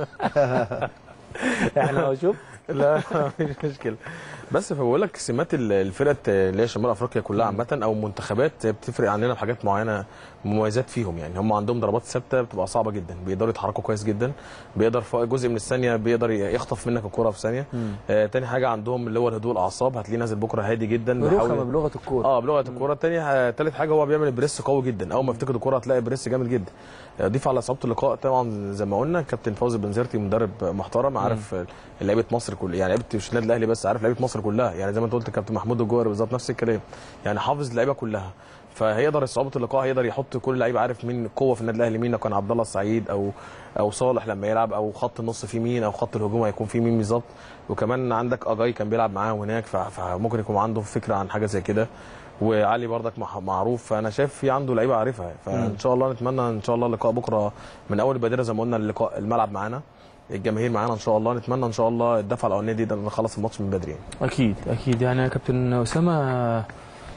احنا لو شوف لا مفيش مشكله. بس فبقول لك سمات الفرق اللي هي شمال افريقيا كلها عامه او منتخبات بتفرق عننا في حاجات معينه، مميزات فيهم. يعني هم عندهم ضربات ثابته بتبقى صعبه جدا، بيقدروا يتحركوا كويس جدا، بيقدر في جزء من الثانيه بيقدر يخطف منك الكره في ثانيه. آه تاني حاجه عندهم اللي هو الهدوء الاعصاب، هتلاقيه نازل بكره هادي جدا، بيحاول بلغه الكوره. اه بلغه الكوره. تاني ثالث حاجه هو بيعمل بريس قوي جدا، اول ما يفتكر الكوره هتلاقي بريس جامد جدا. ضيف على صعوبه اللقاء طبعا زي ما قلنا كابتن فوزي بنزرتي مدرب محترم، عارف لعيبه مصر كلها، يعني لعيبه مش النادي الاهلي بس، عارف لعيبه مصر كلها. يعني زي ما انت قلت كابتن محمود الجوهري بالظبط نفس الكلام، يعني حافظ اللعيبه كلها. فهيقدر صعوبه اللقاء هيقدر يحط كل لعيب عارف مين قوه في النادي الاهلي، مين كان عبد الله السعيد او او صالح لما يلعب، او خط النص في مين، او خط الهجوم هيكون في مين بالظبط. وكمان عندك اجاي كان بيلعب معاهم هناك، فممكن يكون عنده فكره عن حاجه زي كده. وعلي بردك معروف، فانا شايف في عنده لعيبه عارفها. فان شاء الله نتمنى ان شاء الله لقاء بكره من اول البادره زي ما قلنا، اللقاء الملعب معانا، الجماهير معانا ان شاء الله. نتمنى ان شاء الله الدفعه الاولانيه دي نخلص الماتش من بدري. اكيد اكيد. يعني يا كابتن اسامه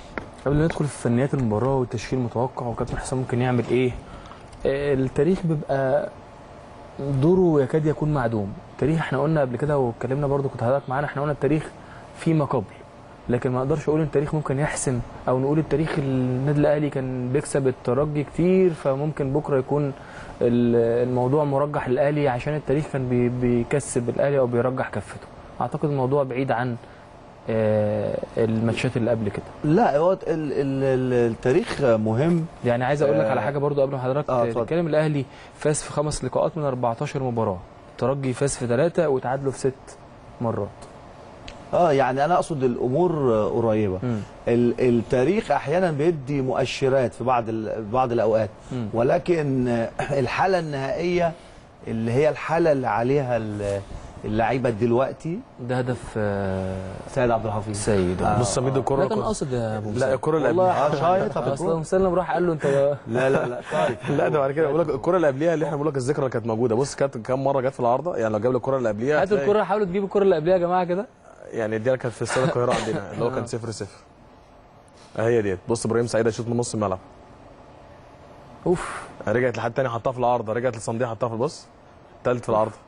قبل ما ندخل في فنيات المباراه والتشكيل المتوقع وكابتن حسام ممكن يعمل ايه، التاريخ بيبقى دوره يكاد يكون معدوم. التاريخ احنا قلنا قبل كده واتكلمنا برضو، كنت حضرتك معانا، احنا قلنا التاريخ فيما قبل، لكن ما اقدرش اقول التاريخ ممكن يحسم، او نقول التاريخ النادي الاهلي كان بيكسب الترجي كتير فممكن بكره يكون الموضوع مرجح للاهلي عشان التاريخ كان بيكسب الاهلي او بيرجح كفته. اعتقد الموضوع بعيد عن الماتشات اللي قبل كده. لا هو التاريخ مهم. يعني عايز اقول لك على حاجه برضو قبل ما حضرتك آه تتكلم. الاهلي فاز في خمس لقاءات من أربعتاشر مباراه، الترجي فاز في ثلاثه وتعادلوا في ست مرات. اه يعني انا اقصد الامور قريبه. التاريخ احيانا بيدي مؤشرات في بعض بعض الاوقات، م. ولكن الحاله النهائيه اللي هي الحاله اللي عليها اللعيبه دلوقتي. ده هدف سيد عبد الحفيظ سيد. آه. بص ميدو الكوره ده كان قاصد يا ابو لا الكوره اللي قبلها اه شايطه في اصلا مسلم راح قال له انت لا لا لا شايط. لا ده بعد كده بقول لك الكوره اللي قبلها اللي احنا بنقول لك الذكرى اللي كانت موجوده. بص كانت كام مره جت في العارضه، يعني لو جاب لك الكوره اللي قبلها هات الكوره، حاولوا تجيبوا الكوره اللي قبلها يا جماعه كده. يعني دي كانت في استاد القاهره عندنا اللي هو كان صفر صفر. هي ديت. بص ابراهيم سعيد هيشوط من نص الملعب. اوف. رجعت لحد تاني حطها في العارضه، رجعت لصنديق حطها في البص الثالث في العارضه.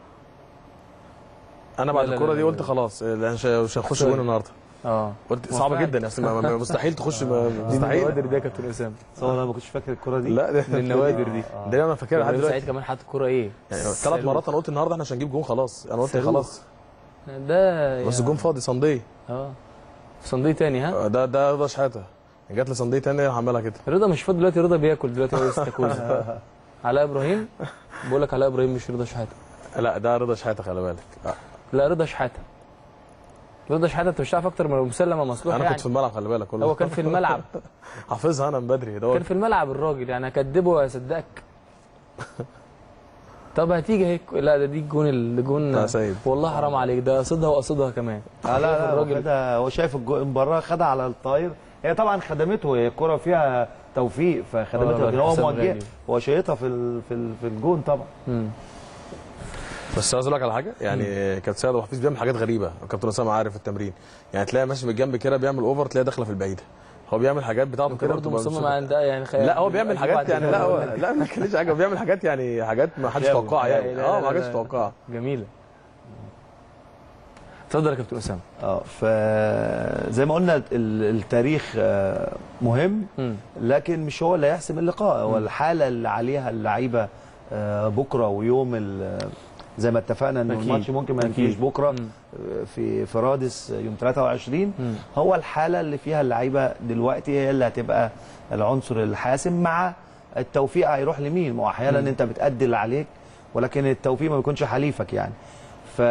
انا بعد الكوره دي قلت خلاص مش هنخش جون النهارده. اه قلت صعبه جدا اصل مستحيل تخش، مستحيل. النوادر دي يا كابتن اسامه. صور انا ما كنتش فاكر الكوره دي. لا ده من النوادر دي. ده انا فاكرها لحد دلوقتي. سعيد كمان حاطط الكوره ايه؟ يعني ثلاث مرات انا قلت النهارده احنا مش هنجيب جون خلاص، انا قلت خلاص. ده بس الجون فاضي صندي. اه صندي تاني ها؟ ده ده رضا شحاته. جات لصندي تاني عملها كده. رضا مش فاضي دلوقتي، رضا بياكل دلوقتي هو استاكوزا. علاء ابراهيم بقول لك علاء ابراهيم مش رضا شحاته. لا ده رضا شحاته خلي بالك. آه. لا رضا شحاته. رضا شحاته انت مش عارف اكتر من مسلم مصلوح. انا يعني كنت في الملعب خلي بالك والله. هو كان في الملعب. حافظها انا من بدري ده. كان في الملعب الراجل، يعني اكدبه واصدقك. طب هتيجي هيك. لا ده دي الجون الجون والله حرام عليك، ده قصدها وقصدها كمان. لا لا الراجل ده هو شايف المباراه خدها على الطاير. هي طبعا خدمته، هي الكوره فيها توفيق فخدمته، هو موجه هو شايطها في في في الجون طبعا. امم بس عايز اقول لك على حاجه، يعني كابتن سيد وحفيظ بيعمل حاجات غريبه، كابتن اسامه عارف التمرين، يعني تلاقي ماشي من الجنب كده بيعمل اوفر تلاقي داخله في البعيده. هو بيعمل حاجات بتاعته كده برضه مصمم على ده يعني خيال. لا هو بيعمل حاجات يعني لا هو لا ما كانش حاجه، هو بيعمل حاجات يعني حاجات ما حدش توقعها يعني. اه ما حدش توقعها. جميله. اتفضل يا كابتن اسامه. اه فزي ما قلنا التاريخ مهم، لكن مش هو اللي هيحسم اللقاء، هو الحاله اللي عليها اللعيبه بكره ويوم زي ما اتفقنا ان الماتش ممكن ما ينتهيش بكره في في رادس يوم ثلاثة وعشرين. مم. هو الحاله اللي فيها اللعيبه دلوقتي هي اللي هتبقى العنصر الحاسم، مع التوفيق هيروح لمين؟ ما هو احيانا انت بتأدي اللي عليك ولكن التوفيق ما بيكونش حليفك يعني. ف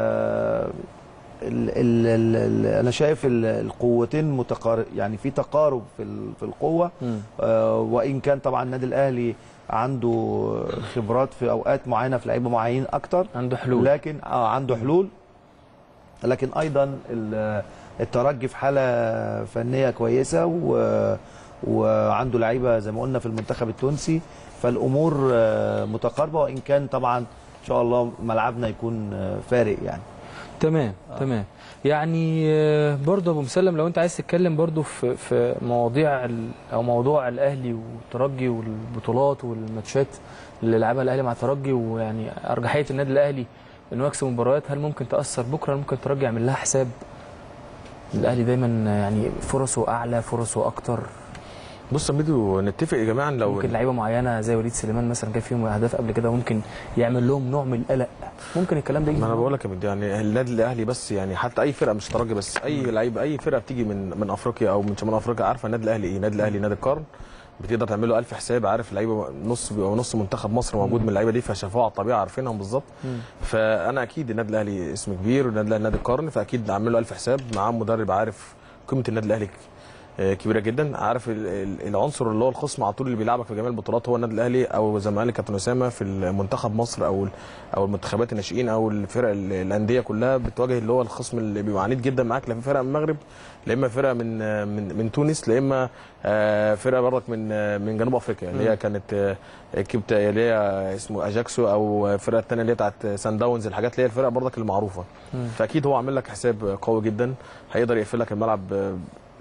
ال ال ال انا شايف القوتين متقارب، يعني في تقارب في في القوه. آه وان كان طبعا النادي الاهلي عنده خبرات في اوقات معينه في لعيبه معينين اكتر، عنده حلول، لكن اه عنده حلول، لكن ايضا الترجي في حاله فنيه كويسه و وعنده لعيبه زي ما قلنا في المنتخب التونسي، فالامور متقاربه، وان كان طبعا ان شاء الله ملعبنا يكون فارق يعني. تمام آه. تمام. يعني برضه ابو مسلم لو انت عايز تتكلم برضه في في مواضيع او موضوع الاهلي والترجي والبطولات والماتشات اللي لعبها الاهلي مع الترجي، ويعني ارجحيه النادي الاهلي انه يكسب مباريات، هل ممكن تاثر بكره؟ ممكن الترجي يعمل لها حساب؟ الاهلي دايما يعني فرصه اعلى، فرصه اكتر. بص يا ميدو نتفق يا جماعه لو ممكن لعيبه معينه زي وليد سليمان مثلا كان فيهم اهداف قبل كده وممكن يعمل لهم نوع من القلق، ممكن الكلام ده يجي. ما انا بقول لك يا ميدو يعني النادي الاهلي بس، يعني حتى اي فرقه مش ترجي بس، اي لعيب اي فرقه بتيجي من من افريقيا او من شمال افريقيا عارفه النادي الاهلي ايه، النادي الاهلي نادي القرن، بتقدر تعمل له ألف حساب، عارف لعيبه نص او نص منتخب مصر موجود من اللعيبه دي، فشافوها على الطبيعه عارفينهم بالظبط. فانا اكيد النادي الاهلي اسم كبير والنادي الاهلي نادي القرن، فاكيد عامل له ألف حساب، معاه مدرب عارف قيمه النادي الاهلي كبيره جدا، عارف العنصر اللي هو الخصم على طول اللي بيلعبك في جميع البطولات هو النادي الاهلي، او زي ما قال كابتن اسامه في المنتخب مصر او او المنتخبات الناشئين او الفرق الانديه كلها بتواجه اللي هو الخصم اللي بيبقى عنيد جدا معاك، لا في فرقه من المغرب، لا اما فرقه من من من تونس، لا اما فرقه برضك من من جنوب افريقيا اللي هي كانت كيبت اللي هي اسمه اجاكسو، او الفرقه الثانيه اللي هي بتاعت سان داونز، الحاجات اللي هي الفرق برضك المعروفه. فاكيد هو عامل لك حساب قوي جدا، هيقدر يقفل لك الملعب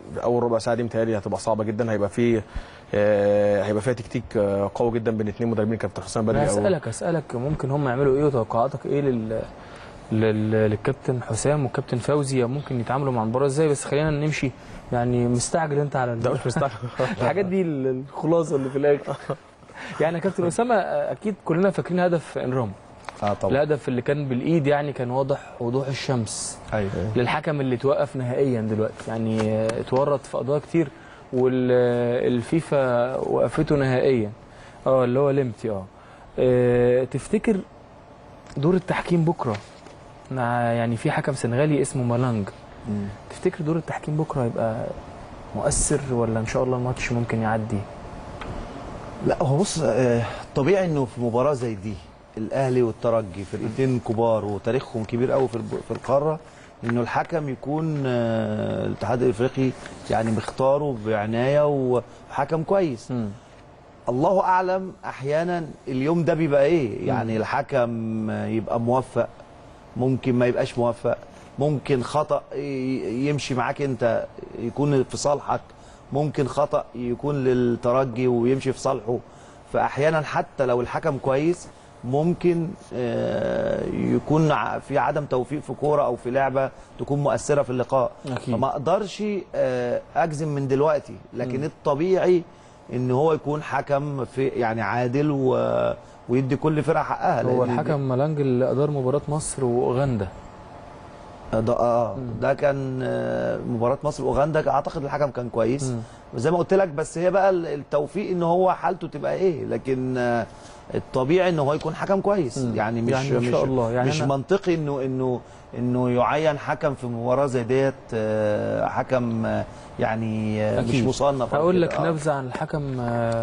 اول ربع ساعه دي متهيألي هتبقى صعبه جدا. هيبقى في آه هيبقى فيها تكتيك آه قوي جدا بين اثنين مدربين، كابتن حسام بدري. اسالك اسالك ممكن هم يعملوا ايه وتوقعاتك ايه لل لل... للكابتن حسام والكابتن فوزي، ممكن يتعاملوا مع المباراه ازاي؟ بس خلينا نمشي يعني. مستعجل انت على لا مش مستعجل الحاجات دي الخلاصه اللي في الاخر. يعني كابتن اسامه اكيد كلنا فاكرين هدف انرام. اه طبعا الهدف اللي كان بالايد يعني كان واضح وضوح الشمس. ايوه للحكم اللي توقف نهائيا دلوقتي، يعني اتورط في قضايا كتير والفيفا وقفته نهائيا. اه اللي هو لمتي. اه, اه تفتكر دور التحكيم بكره مع يعني في حكم سنغالي اسمه مالانج، مم. تفتكر دور التحكيم بكره هيبقى مؤثر ولا ان شاء الله الماتش ممكن يعدي؟ لا هو بص طبيعي انه في مباراه زي دي الاهلي والترجي فرقتين كبار وتاريخهم كبير قوي في في القاره، انه الحكم يكون الاتحاد الافريقي يعني مختاره بعنايه وحكم كويس. م. الله اعلم احيانا اليوم ده بيبقى ايه، يعني م. الحكم يبقى موفق، ممكن ما يبقاش موفق، ممكن خطأ يمشي معاك انت يكون في صالحك، ممكن خطأ يكون للترجي ويمشي في صالحه. فاحيانا حتى لو الحكم كويس ممكن يكون في عدم توفيق في كوره او في لعبه تكون مؤثره في اللقاء. أكيد. فما اقدرش اجزم من دلوقتي، لكن م. الطبيعي ان هو يكون حكم في يعني عادل و... ويدي كل فرقه حقها. هو الحكم مالانج اللي ادار مباراه مصر واوغندا ده اه ده كان مباراه مصر واوغندا، اعتقد الحكم كان كويس م. زي ما قلت لك، بس هي بقى التوفيق ان هو حالته تبقى ايه، لكن الطبيعي ان هو يكون حكم كويس. م. يعني مش يعني إن شاء الله. يعني مش منطقي انه انه انه يعين حكم في مباراه زي ديت حكم يعني أكيد. مش مصنف. هقول لك نبذه عن الحكم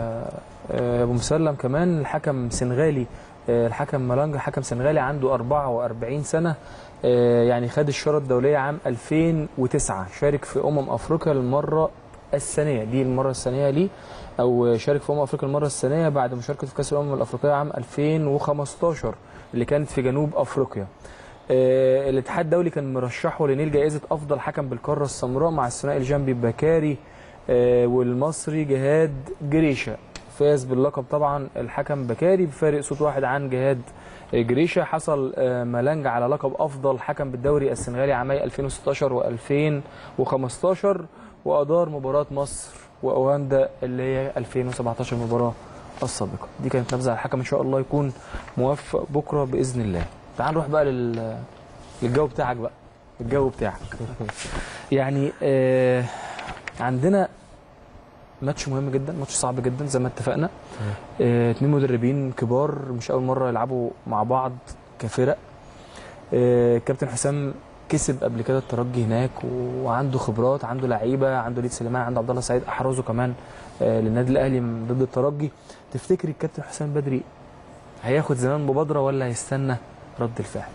ابو مسلم كمان. الحكم سنغالي، الحكم مالانج حكم سنغالي عنده أربعة وأربعين سنه، يعني خد الشاره الدوليه عام ألفين وتسعة، شارك في امم افريقيا المره الثانيه، دي المره الثانيه ليه، او شارك في امم افريقيا المره الثانيه بعد مشاركته في كاس الامم الافريقيه عام ألفين وخمستاشر اللي كانت في جنوب افريقيا. آه الاتحاد الدولي كان مرشحه لنيل جائزه افضل حكم بالقاره السمراء مع الثنائي الجنبي بكاري آه والمصري جهاد جريشه. فاز باللقب طبعا الحكم بكاري بفارق صوت واحد عن جهاد جريشه. حصل آه مالانج على لقب افضل حكم بالدوري السنغالي عامي ألفين وستاشر وألفين وخمستاشر، وادار مباراه مصر واوغندا اللي هي ألفين وسبعتاشر المباراه السابقه. دي كانت نبذه على الحكم، ان شاء الله يكون موفق بكره باذن الله. تعال نروح بقى لل للجو بتاعك بقى، الجو بتاعك. يعني آه عندنا ماتش مهم جدا، ماتش صعب جدا زي ما اتفقنا. آه اتنين مدربين كبار مش اول مره يلعبوا مع بعض كفرق. آه كابتن حسام كسب قبل كده الترجي هناك وعنده خبرات، عنده لعيبه، عنده وليد سليمان، عنده عبد الله السعيد احرزه كمان آه للنادي الاهلي ضد الترجي. تفتكر الكابتن حسام بدري هياخد زمان مبادره ولا هيستنى رد الفعل؟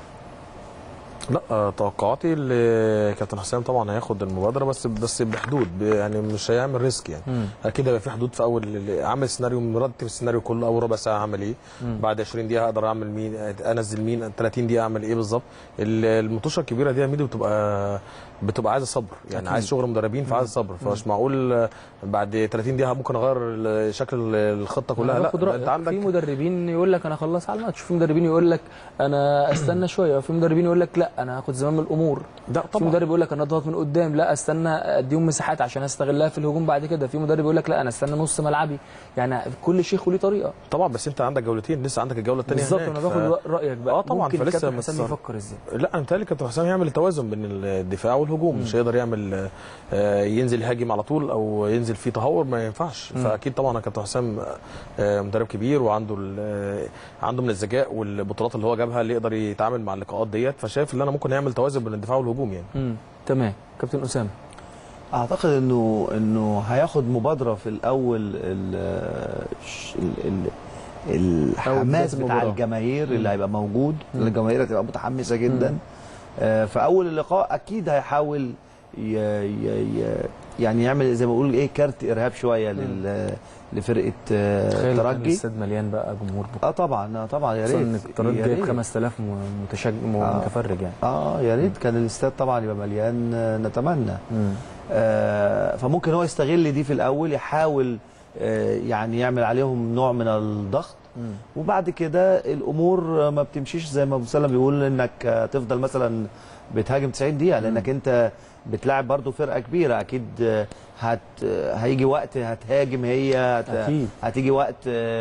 لا توقعاتي اللي كابتن حسام طبعا هياخد المبادره، بس بس بحدود، يعني مش هيعمل ريسك يعني. مم. اكيد هيبقى في حدود. في اول عامل سيناريو، مرتب السيناريو كله، اول ربع ساعه اعمل ايه، مم. بعد عشرين دقيقه اقدر اعمل مين، انزل مين، ثلاثين دقيقه اعمل ايه بالظبط. المطوشه الكبيره دي يا ميدو بتبقى بتبقى عايزه صبر، يعني أكيد. عايز شغل مدربين فعايز صبر، فمش معقول بعد ثلاثين دقيقه ممكن اغير شكل الخطه كلها. لا انت عندك في مدربين يقول لك انا اخلص على الماتش، في مدربين يقول لك انا استنى شويه، وفي مدربين يقول لك لا انا هاخد زمام الامور. ده طبعا. في مدرب يقول لك انا اضغط من قدام، لا استنى اديهم مساحات عشان استغلها في الهجوم بعد كده. في مدرب يقول لك لا انا استنى نص ملعبي. يعني كل شيخ وليه طريقه طبعا. بس انت عندك جولتين لسه، عندك الجوله الثانيه بالظبط. انا باخد ف... رايك بقى. اه طبعا. ممكن فلسه كابتن حسام يفكر ازاي؟ لا انا متهيألي كابتن حسام يعمل توازن بين الدفاع والهجوم. مش هيقدر يعمل آه ينزل يهاجم على طول او ينزل فيه تهور، ما ينفعش. مم. فاكيد طبعا كابتن حسام آه مدرب كبير وعنده عنده من الذكاء والبطولات اللي هو جابها اللي يقدر يتعامل مع اللقاءات ديت. فشايف ان انا ممكن يعمل توازن بين الدفاع والهجوم يعني. مم. تمام. كابتن اسامه اعتقد انه انه هياخد مبادره في الاول ال ال الحماس بتاع الجماهير اللي هيبقى موجود. الجماهير هتبقى متحمسه جدا. آه في اول اللقاء اكيد هيحاول ي ي يعني يعمل زي ما بقول ايه كارت ارهاب شويه لل لفرقه الترجي. الاستاد مليان بقى جمهور بكره. اه طبعا اه طبعا يا ريت. الترجي جايب خمسة آلاف متشجع آه متفرج يعني. اه يا ريت كان الاستاد طبعا يبقى مليان، نتمنى. آه فممكن هو يستغل دي في الاول، يحاول آه يعني يعمل عليهم نوع من الضغط، وبعد كده الامور ما بتمشيش زي ما ابو سلم بيقول، انك تفضل مثلا بتهاجم تسعين دقيقه، لانك انت بتلاعب برضو فرقه كبيره، اكيد هت هيجي وقت هتهاجم هي، هت... أكيد. هتيجي وقت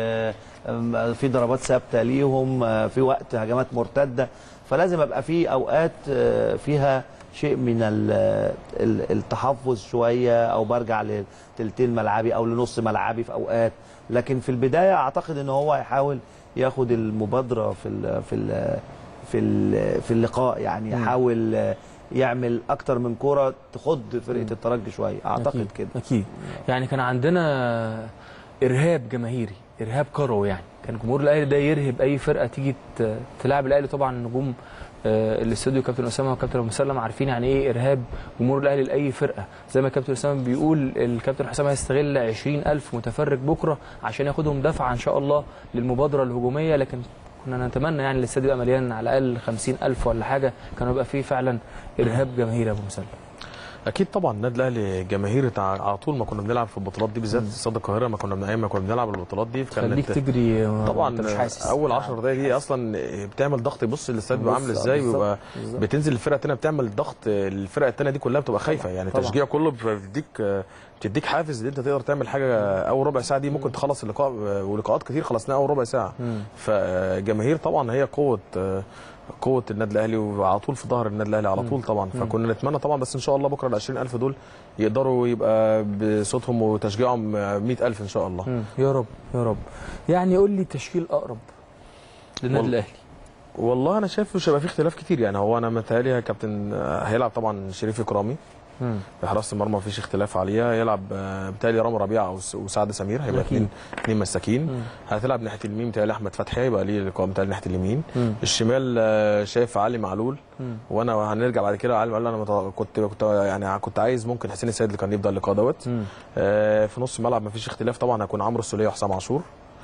في ضربات ثابته ليهم، في وقت هجمات مرتده، فلازم ابقى في اوقات فيها شيء من التحفظ شويه، او برجع لتلتين ملعبي او لنص ملعبي في اوقات، لكن في البدايه اعتقد ان هو هيحاول ياخد المبادره في ال في ال في ال في اللقاء، يعني يحاول يعمل اكتر من كره تخض فرقه الترجي شويه، اعتقد أكيد كده. اكيد يعني كان عندنا ارهاب جماهيري، ارهاب كروي، يعني كان جمهور الاهلي ده يرهب اي فرقه تيجي تلعب الاهلي. طبعا نجوم الاستوديو كابتن اسامه وكابتن ابو مسلم عارفين يعني ايه ارهاب جمهور الاهلي لاي فرقه، زي ما كابتن اسامه بيقول الكابتن حسام هيستغل عشرين ألف متفرج بكره عشان ياخدهم دفعه ان شاء الله للمبادره الهجوميه، لكن كنا نتمنى يعني الاستاد يبقى مليان على الاقل خمسين ألف ولا حاجه، كانوا يبقى فيه فعلا ارهاب جماهيري. ابو مسلم اكيد طبعا النادي الاهلي جماهير على طول ما كنا بنلعب في البطولات دي، بالذات استاد القاهره ما كنا من ايام ما كنا بنلعب البطولات دي خليك تجري طبعا مش حاسس. اول عشر دقايق دي اصلا بتعمل ضغط، بص الاستاد بيبقى عامل ازاي، ويبقى بتنزل الفرقه الثانيه بتعمل ضغط، الفرقه الثانيه دي كلها بتبقى خايفه، يعني التشجيع كله بيديك بتديك حافز ان انت تقدر تعمل حاجه. اول ربع ساعه دي ممكن تخلص اللقاء، ولقاءات كتير خلصناها اول ربع ساعه. فجماهير طبعا هي قوه قوه النادي الاهلي، وعلى طول في ظهر النادي الاهلي على طول طبعا. فكنا نتمنى طبعا، بس ان شاء الله بكره ال عشرين ألف دول يقدروا يبقى بصوتهم وتشجيعهم مئة ألف ان شاء الله. مم. يا رب يا رب. يعني قول لي تشكيل اقرب للنادي وال... الاهلي. والله انا شايف مش هيبقى في اختلاف كتير، يعني هو انا متهيألي كابتن هيلعب طبعا شريف اكرامي في حراسه المرمى، مفيش اختلاف عليها. يلعب بتهيألي رامي ربيعه وسعد سمير، هيبقى اثنين اثنين مساكين. هتلعب ناحيه اليمين بتهيألي احمد فتحي، هيبقى ليه لقاء بتهيألي ناحيه اليمين. مم. الشمال شايف علي معلول، مم. وانا هنرجع بعد كده علي معلول. انا كنت كنت يعني كنت عايز ممكن حسين السيد اللي كان يبدا اللقاء دوت. آه في نص الملعب مفيش اختلاف طبعا، هيكون عمرو السوليه وحسام عاشور.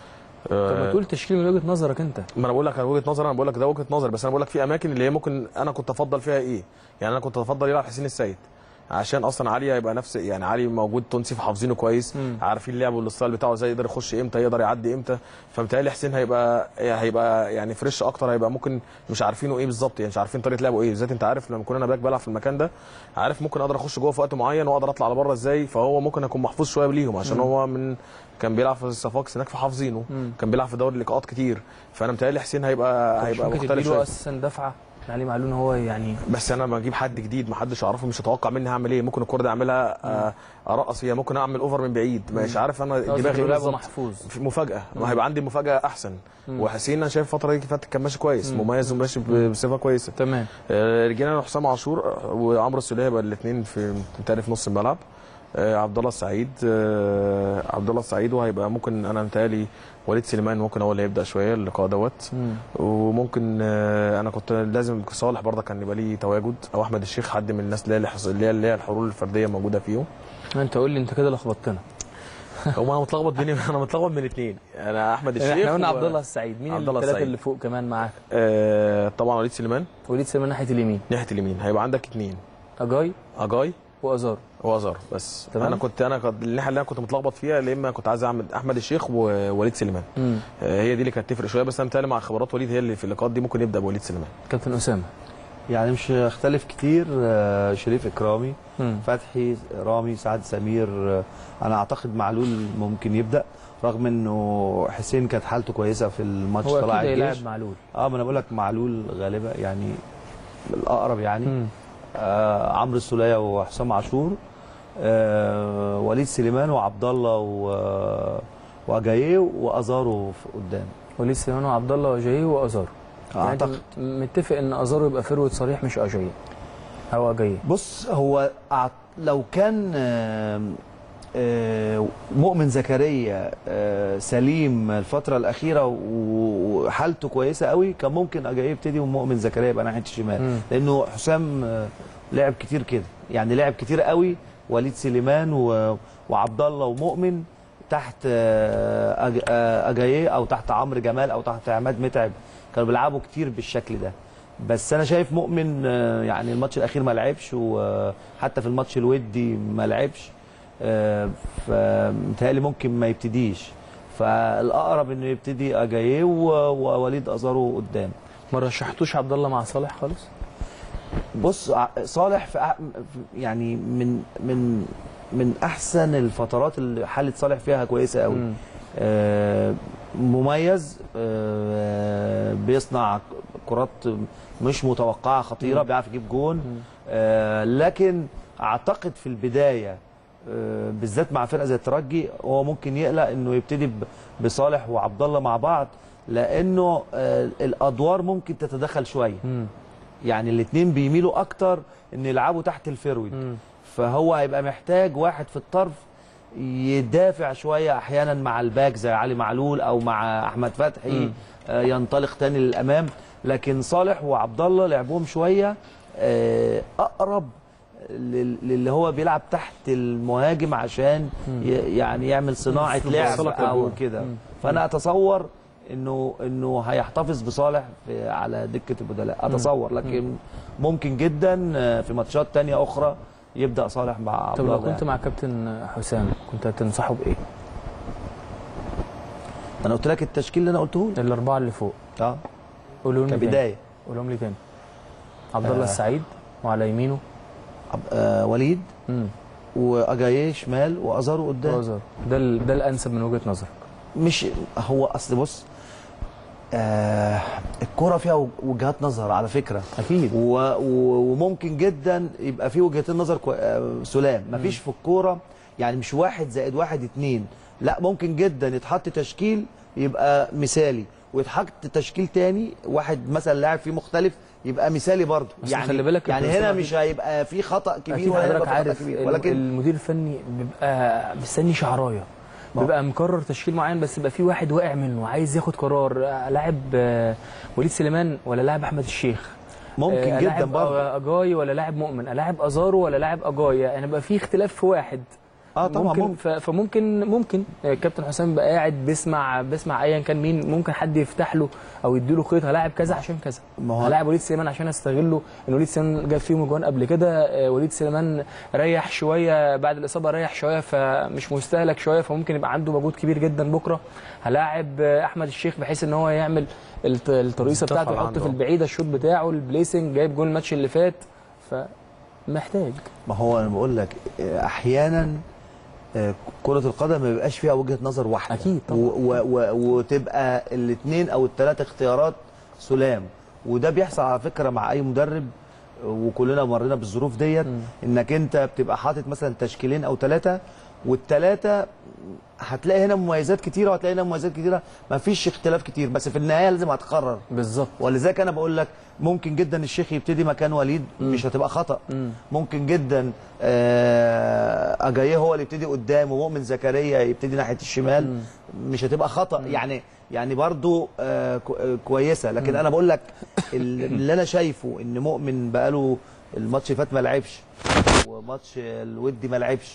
طب ما تقول تشكيل من وجهه نظرك انت. ما انا بقول لك وجهه نظر، انا بقول لك ده وجهه نظر، بس انا بقول لك في اماكن اللي هي ممكن انا كنت افضل فيها ايه. يعني انا كنت افضل يلعب حسين السيد، عشان اصلا علي هيبقى نفس، يعني علي موجود تونسي فحافظينه كويس، مم. عارفين لعبه والستايل بتاعه ازاي، يقدر يخش امتى، يقدر يعدي امتى. فمتهيألي حسين هيبقى هيبقى يعني فريش اكتر، هيبقى ممكن مش عارفينه ايه بالظبط، يعني مش عارفين طريقه لعبه ايه بالذات. انت عارف لما كنا انا باك بلعب في المكان ده، عارف ممكن اقدر اخش جوه في وقت معين واقدر اطلع لبره ازاي، فهو ممكن اكون محفوظ شويه ليهم، عشان مم. هو من كان بيلعب في الصفاقس هناك فحافظينه، كان بيلعب في دوري لقاءات كتير. فانا متهيألي حسين هيبقى هيبقى مختلف شويه. اساسا دفعه علي معلول هو يعني، بس انا لما اجيب حد جديد ما حدش اعرفه مش هتوقع مني هعمل ايه. ممكن الكوره دي اعملها ارقص فيها، ممكن اعمل اوفر من بعيد، مش عارف انا دماغي بالظبط محفوظ مفاجاه، ما هيبقى عندي مفاجاه احسن. وحسين انا شايف الفتره دي فاتت كان ماشي كويس، مميز وماشي بصفه كويسه. تمام. آه رجعنا لحسام عاشور وعمرو السوليه يبقى الاثنين في في نص الملعب. آه عبد الله السعيد آه عبد الله السعيد وهيبقى ممكن انا متهيألي وليد سليمان ممكن هو اللي يبدا شويه اللقاء دوت. وممكن آه انا كنت لازم صالح برضه كان يبقى ليه تواجد، او احمد الشيخ، حد من الناس اللي هي اللي هي الحلول الفرديه موجوده فيهم. انت قول لي انت كده لخبطتنا. هو انا متلخبط بين انا متلخبط من اثنين، انا احمد الشيخ احنا قلنا عبد الله السعيد، مين الثلاثه اللي فوق كمان معاك؟ آه طبعا وليد سليمان. وليد سليمان ناحيه اليمين. ناحيه اليمين هيبقى عندك اثنين، اجاي اجاي وازار وازار بس. تمام. انا كنت انا الناحيه اللي انا كنت متلخبط فيها، يا اما كنت عايز اعمل احمد الشيخ ووليد سليمان. آه هي دي اللي كانت تفرق شويه، بس انا متهيألي مع خبرات وليد هي اللي في اللقاءات دي ممكن يبدا بوليد سليمان. كابتن اسامه يعني مش هختلف كتير، شريف اكرامي، مم. فتحي، رامي، سعد سمير. انا اعتقد معلول ممكن يبدا، رغم انه حسين كانت حالته كويسه في الماتش طلع الجيش. هو اكيد معلول. اه ما انا بقول لك معلول غالبا يعني الاقرب يعني. آه عمرو السوليه وحسام عاشور، آه وليد سليمان وعبد الله واجاييه وازارو قدام. وليد سليمان وعبد الله واجاييه وازارو. اعتقد يعني متفق ان ازارو يبقى فيرود صريح مش اجاييه او اجاييه. بص هو لو كان مؤمن زكريا سليم الفتره الاخيره وحالته كويسه قوي، كان ممكن اجاييه يبتدي ومؤمن زكريا يبقى ناحيه الشمال، لانه حسام لعب كتير كده، يعني لعب كتير قوي وليد سليمان وعبد الله ومؤمن تحت اجاييه او تحت عمرو جمال او تحت عماد متعب، كانوا بيلعبوا كتير بالشكل ده. بس انا شايف مؤمن آه، يعني الماتش الاخير ما لعبش، وحتى في الماتش الودي ما لعبش، آه، فمتهيألي ممكن ما يبتديش، فالاقرب انه يبتدي اجاييه ووليد ازارو قدام. ما رشحتوش عبد الله مع صالح خالص؟ بص ع- صالح في أح- يعني من من من احسن الفترات اللي حاله صالح فيها كويسه قوي. آه مميز، آه بيصنع كرات مش متوقعه خطيره، بيعرف يجيب جون. آه لكن اعتقد في البدايه آه بالذات مع فرقه زي الترجي هو ممكن يقلق انه يبتدي ب- بصالح وعبد الله مع بعض، لانه آه الادوار ممكن تتدخل شويه. يعني الاثنين بيميلوا اكتر ان يلعبوا تحت الفيرويد، فهو هيبقى محتاج واحد في الطرف يدافع شويه احيانا مع الباك زي علي معلول او مع احمد فتحي، آه ينطلق تاني للامام. لكن صالح وعبد الله لعبهم شويه آه اقرب لل- للي هو بيلعب تحت المهاجم عشان ي- يعني يعمل صناعه لعب او كده. فانا اتصور انه انه هيحتفظ بصالح في على دكه البدلاء، اتصور. لكن ممكن جدا آه، في ماتشات تانية اخرى يبدا صالح مع عبد طب الله. لو كنت يعني. مع كابتن حسام كنت هتنصحه بايه؟ انا قلت لك التشكيل اللي انا قلته لك، الاربعه اللي فوق. اه قولهم لي كبدايه. تاني. قولهم لي تاني. عبد الله آه. السعيد وعلى يمينه عب- آه وليد امم واجاييه شمال وازارو قدام. أزار. ده ال- ده الانسب من وجهه نظرك. مش هو اصل بص، آه الكرة فيها وج- وجهات نظر على فكرة اكيد، و و وممكن جدا يبقى في وجهتين نظر كو... آه سلام. مفيش في الكورة يعني مش واحد زائد واحد اتنين، لا ممكن جدا يتحط تشكيل يبقى مثالي، ويتحط تشكيل تاني واحد مثلا لاعب فيه مختلف يبقى مثالي برضه. بس يعني خلي بالك يعني البروفيسور هنا أكيد- مش هيبقى في خطأ كبير اكيد ولا هيبقى حضرتك في خطأ عارف كبير، ال- ولكن المدير الفني بيبقى مستني شعرايه، بيبقى مقرر تشكيل معين، بس بيبقى في واحد واقع منه عايز ياخد قرار. آه، لاعب آه، وليد سليمان ولا لاعب احمد الشيخ؟ ممكن آه، جدا لاعب برضه. اجاي ولا لاعب مؤمن؟ لاعب ازارو ولا لاعب اجاي؟ يعني بيبقى في اختلاف في واحد. اه طبعا ممكن, ممكن. ف- فممكن ممكن آه، كابتن حسام بقى قاعد بيسمع بيسمع ايا كان مين، ممكن حد يفتح له او يديله خيط هلاعب كذا عشان كذا، ما هو- هلاعب وليد سليمان عشان استغله ان وليد سليمان جاب فيهم اجوان قبل كده. آه، وليد سليمان ريح شويه بعد الاصابه، ريح شويه فمش مستهلك شويه، فممكن يبقى عنده مجهود كبير جدا بكره. هلاعب آه، احمد الشيخ بحيث ان هو يعمل الت- الترقيصه الدفع بتاعته، يحط عنده. في البعيده الشوط بتاعه، البليسنج، جايب جول الماتش اللي فات، فمحتاج. ما هو انا بقول لك آه، احيانا آه، كرة القدم ما بيبقاش فيها وجهة نظر واحدة. أكيد طبعا. و و و وتبقى الاثنين او الثلاث اختيارات سلام، وده بيحصل على فكرة مع اي مدرب، وكلنا مرينا بالظروف ديت. انك انت بتبقى حاطط مثلا تشكيلين او ثلاثة، والثلاثة هتلاقي هنا مميزات كتيرة وهتلاقي هنا مميزات كتيرة، مفيش اختلاف كتير، بس في النهاية لازم هتقرر. بالظبط. ولذلك انا بقول لك ممكن جدا الشيخ يبتدي مكان وليد، مش هتبقى خطأ. مم. ممكن جدا آه، اجاييه هو اللي يبتدي قدام ومؤمن زكريا يبتدي ناحيه الشمال، مم. مش هتبقى خطا. مم. يعني يعني برضو آه، كو- آه، كويسه. لكن مم. انا بقول لك ال- اللي انا شايفه ان مؤمن بقاله الماتش اللي فات ما لعبش، وماتش الودي ما لعبش،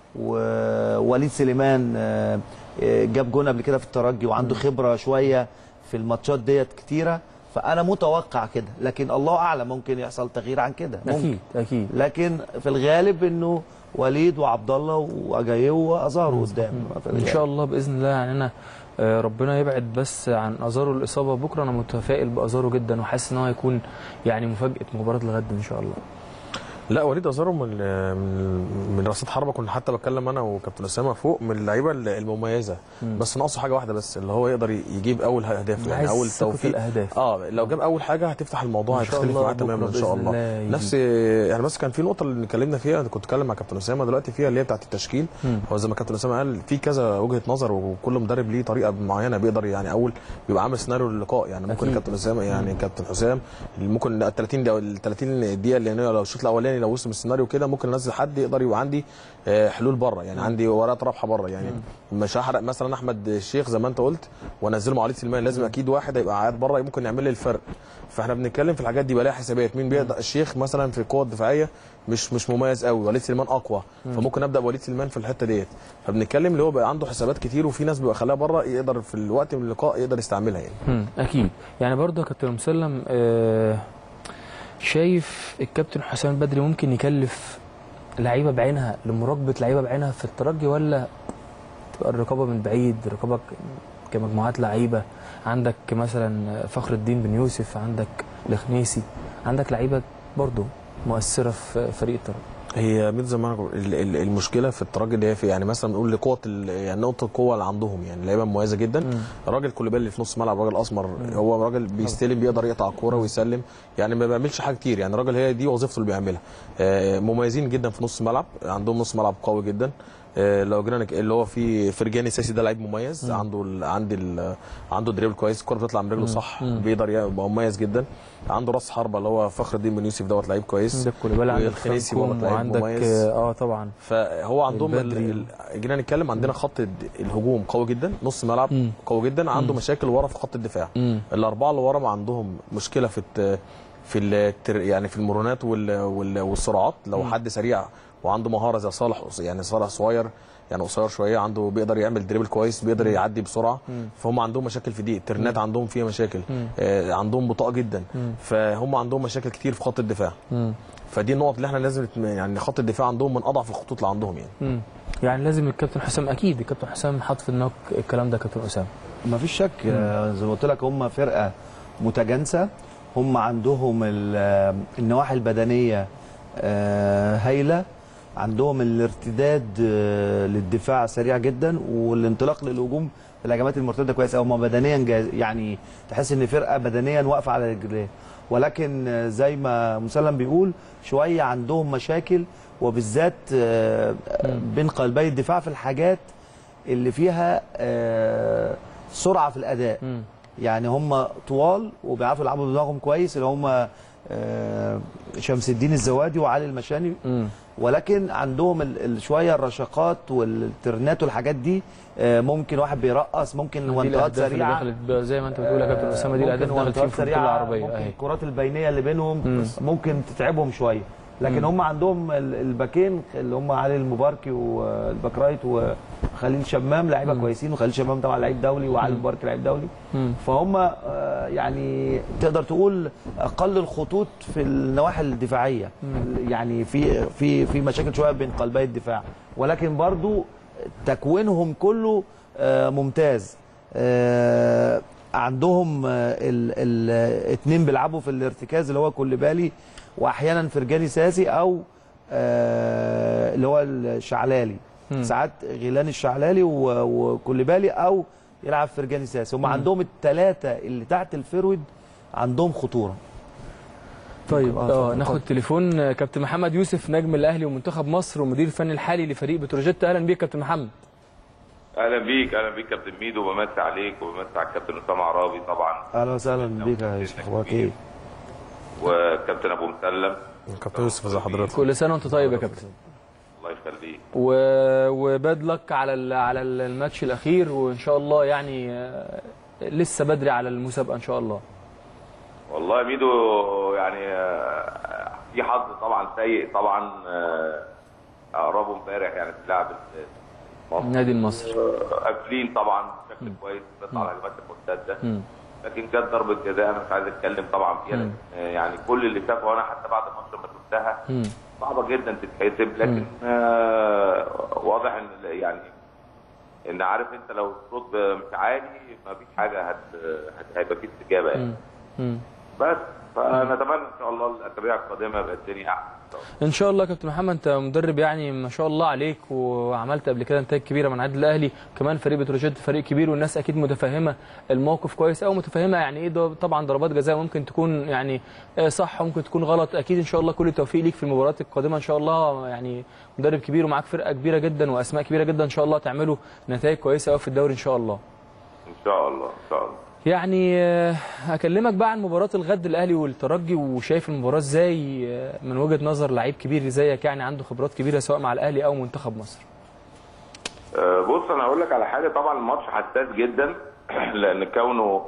ووليد سليمان آه، آه، جاب جون قبل كده في الترجي وعنده خبره شويه في الماتشات ديت كتيره، فانا متوقع كده. لكن الله اعلم ممكن يحصل تغيير عن كده، ممكن. اكيد اكيد. لكن في الغالب انه وليد وعبد الله واجاييه وازارو قدام في ان الغالب. شاء الله باذن الله. يعني انا آه، ربنا يبعد بس عن ازارو الاصابه بكره. انا متفائل بازارو جدا وحاسس ان هو هيكون يعني مفاجاه مباراه الغد ان شاء الله. لا وليد ازارو من من من رصيد حربه، كنا حتى بتكلم انا وكابتن اسامه فوق، من اللعيبه المميزه. مم. بس ناقصه حاجه واحده بس، اللي هو يقدر يجيب اول اهداف، يعني عايز اول ثقة توفيق. الأهداف. اه لو جاب اول حاجه هتفتح الموضوع، إن شاء هيختلف الله معاه تماما ان بكرة شاء بإذن الله. الله يجي. نفس يعني بس كان في نقطه اللي اتكلمنا فيها، كنت اتكلم مع كابتن اسامه دلوقتي فيها، اللي هي بتاعت التشكيل. مم. هو زي ما كابتن اسامه قال في كذا وجهه نظر، وكل مدرب ليه طريقه معينه بيقدر يعني اول بيبقى عامل سيناريو للقاء. يعني ممكن أكيد. كابتن اسامه يعني كابتن حسام ممكن ال ثلاثين دقيقه ال ثلاثين دقيقه اللي لو الشوط الاولاني لو وصل السيناريو كده ممكن انزل حد يقدر يبقى عندي آه، حلول بره، يعني مم. عندي ورقه رابحه بره. يعني مم. مش هحرق مثلا احمد الشيخ زي ما انت قلت وانزله مع وليد سليمان، لازم اكيد واحد هيبقى قاعد بره ممكن يعمل لي الفرق. فاحنا بنتكلم في الحاجات دي بقى لها حسابات. مين بيقدر؟ الشيخ مثلا في القوه الدفاعيه مش مش مميز قوي، وليد سليمان اقوى، مم. فممكن ابدا بوليد سليمان في الحته ديت. فبنتكلم اللي هو بقى عنده حسابات كتير، وفي ناس بيبقى خلاها بره يقدر في الوقت من اللقاء يقدر يستعملها يعني. مم. اكيد. يعني برضه يا كابتن مسلم، آه شايف الكابتن حسام البدري ممكن يكلف لعيبه بعينها لمراقبه لعيبه بعينها في الترجي، ولا تبقى الرقابه من بعيد، رقابه كمجموعات لعيبه؟ عندك مثلا فخر الدين بن يوسف، عندك الخنيسي، عندك لعيبه برضه مؤثره في فريق الترجي. هي ميدو زي ما المشكله في الترجي اللي هي في يعني مثلا نقول لقوه يعني نقطه القوه اللي عندهم، يعني لعيبه مميزه جدا. مم. الراجل كوليبالي اللي في نص الملعب راجل اسمر، مم. هو راجل بيستلم، بيقدر يقطع الكوره ويسلم، يعني ما بيعملش حاجه كتير، يعني الراجل هي دي وظيفته اللي بيعملها. مميزين جدا في نص الملعب، عندهم نص ملعب قوي جدا. لو جينا اللي هو في فرجاني ساسي ده لعيب مميز، مم. عنده ال عندي ال عنده دريبل كويس، الكوره بتطلع من رجله صح، مم. بيقدر يبقى مميز جدا. عنده راس حربه اللي هو فخر الدين بن يوسف دوت لعيب كويس، والخنيسي برضه لعيب مميز. اه طبعا. فهو عندهم جينا نتكلم عندنا خط الهجوم قوي جدا، نص ملعب مم. قوي جدا، عنده مم. مشاكل ورا في خط الدفاع. مم. الاربعه اللي ورا عندهم مشكله في في التر يعني في المرونات والسرعات. لو مم. حد سريع وعنده مهاره زي صالح، يعني صالح صغير يعني قصير شويه، عنده بيقدر يعمل دريبل كويس، بيقدر يعدي بسرعه. مم. فهم عندهم مشاكل في دي، الترنات عندهم فيها مشاكل. آه عندهم بطاء جدا. مم. فهم عندهم مشاكل كتير في خط الدفاع. مم. فدي النقط اللي احنا لازم يعني خط الدفاع عندهم من اضعف الخطوط اللي عندهم يعني. مم. يعني لازم الكابتن حسام، اكيد الكابتن حسام حاط في دماغك الكلام ده كابتن اسامه. ما فيش شك. زي ما قلت لك هم فرقه متجانسه، هم عندهم النواحي البدنيه هايله، عندهم الارتداد للدفاع سريع جدا، والانطلاق للهجوم في الهجمات المرتده كويس. هم بدنيا يعني تحس ان فرقه بدنيا واقفه على رجليها، ولكن زي ما مسلم بيقول شويه عندهم مشاكل، وبالذات بين قلبي الدفاع في الحاجات اللي فيها سرعه في الاداء. يعني هم طوال وبيعرفوا يلعبوا بدماغهم كويس، اللي هم شمس الدين الزوادي وعلي المشاني. م. ولكن عندهم شويه الرشاقات والترنات والحاجات دي، ممكن واحد بيرقص، ممكن وانتهات سريعه زي ما انت بتقول يا كابتن اسامه، دي الاهداف اللي دخلت في البطوله العربيه. ممكن الكرات البينيه اللي بينهم م. ممكن تتعبهم شويه، لكن م. هم عندهم الباكين اللي هم علي المباركي والباك رايت وخليل شمام لعيبه كويسين، وخليل شمام طبعا لعيب دولي، وعلي المباركي لعيب دولي. م. فهم يعني تقدر تقول اقل الخطوط في النواحي الدفاعيه. م. يعني في في في مشاكل شويه بين قلبي الدفاع، ولكن برضو تكوينهم كله ممتاز. عندهم الاثنين بيلعبوا في الارتكاز اللي هو كوليبالي، واحيانا فرجاني ساسي، او آه اللي هو الشعلالي. م. ساعات غيلان الشعلالي وكوليبالي، او يلعب فرجاني ساسي. هم م. عندهم الثلاثه اللي تحت الفرود عندهم خطوره. طيب اه ناخد تليفون كابتن محمد يوسف، نجم الاهلي ومنتخب مصر ومدير الفني الحالي لفريق بتروجيت. اهلا بيك كابتن محمد. اهلا بيك اهلا بيك كابتن ميدو، وبمسي عليك وبمسي على الكابتن اسامه عرابي طبعا. اهلا وسهلا بيك يا يوسف، اخبارك ايه؟ وكابتن ابو مسلم. كابتن يوسف ازي حضرتك؟ كل سنه وانت طيب يا كابتن. الله يخليك. و... وباد لك على ال... على الماتش الاخير، وان شاء الله يعني لسه بدري على المسابقه ان شاء الله. والله يا ميدو يعني في حظ طبعا سيء طبعا، اقربوا امبارح يعني في لعب النادي المصري قافلين طبعا بشكل كويس، بس على الهجمات المرتده، لكن جت ضربه جزاء انا مش عايز اتكلم طبعا فيها، لكن يعني كل اللي شافه انا حتى بعد الماتش لما شفتها صعبه جدا تتحسب، لكن آه واضح ان يعني ان عارف انت لو الصوت مش عالي ما فيش حاجه هت هيبقى في استجابه يعني. مم. بس فنتمنى ان شاء الله الاسابيع القادمه يبقى الدنيا احسن ان شاء الله. كابتن محمد انت مدرب يعني ما شاء الله عليك، وعملت قبل كده نتائج كبيره مع النادي الاهلي، كمان فريق بتروجيت فريق كبير، والناس اكيد متفهمه الموقف كويس، او متفهمه يعني ايه طبعا ضربات جزاء ممكن تكون يعني صح وممكن تكون غلط. اكيد ان شاء الله كل التوفيق ليك في المباريات القادمه ان شاء الله، يعني مدرب كبير ومعاك فرقه كبيره جدا واسماء كبيره جدا، ان شاء الله تعملوا نتائج كويسه قوي في الدوري ان شاء الله. ان شاء الله ان شاء الله. يعني هكلمك بقى عن مباراه الغد الاهلي والترجي، وشايف المباراه ازاي من وجهه نظر لعيب كبير زيك يعني عنده خبرات كبيره سواء مع الاهلي او منتخب مصر. بص انا هقول لك على حاجه، طبعا الماتش حساس جدا لان كونه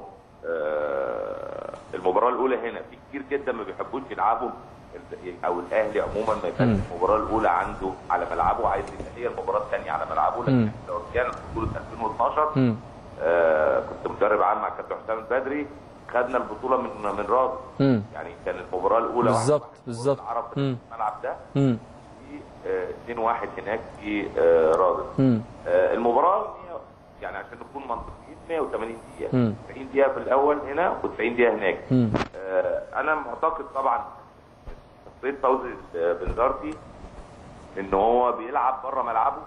المباراه الاولى هنا في كتير جدا ما بيحبوش يلعبوا، او الاهلي عموما ما يبقاش المباراه الاولى عنده على ملعبه، عايز يبقى هي المباراه الثانيه على ملعبه، لكن لو كان بطوله ألفين واثناشر آه كنت مدرب عام مع الكابتن حسام البدري، خدنا البطوله من من راضي. يعني كان المباراه الاولى بالظبط بالظبط العرب في الملعب ده امم اتنين واحد هناك في راضي. المباراه يعني عشان نكون منطقيين مية وتمانين دقيقه، تسعين دقيقه في الاول هنا وتسعين دقيقه هناك. مم. انا معتقد طبعا شخصيه فوزي بنزرتي ان هو بيلعب بره ملعبه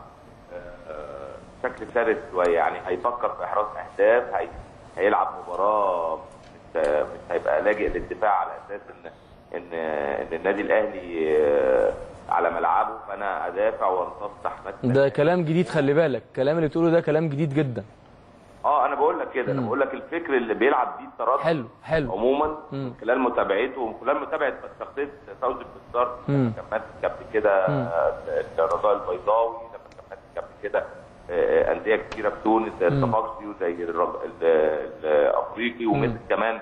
بشكل شرس شويه، يعني هيفكر في احراز اهداف، هي... هيلعب مباراه مش, مش هيبقى لاجئ للدفاع على اساس ان ان ان النادي الاهلي على ملعبه فانا ادافع وامتص احمد. ده كلام جديد، خلي بالك الكلام اللي بتقوله ده كلام جديد جدا. اه انا بقول لك كده، انا بقول لك الفكر اللي بيلعب بيه الترجي حلو حلو عموما من خلال متابعته ومن خلال متابعه شخصيه فوزي بنزرتي لما كان ماسك قبل كده الرجاء البيضاوي، لما كان ماسك قبل كده انديه كثيره في تونس زي الصفاقسي وزي الافريقي ومسك كمان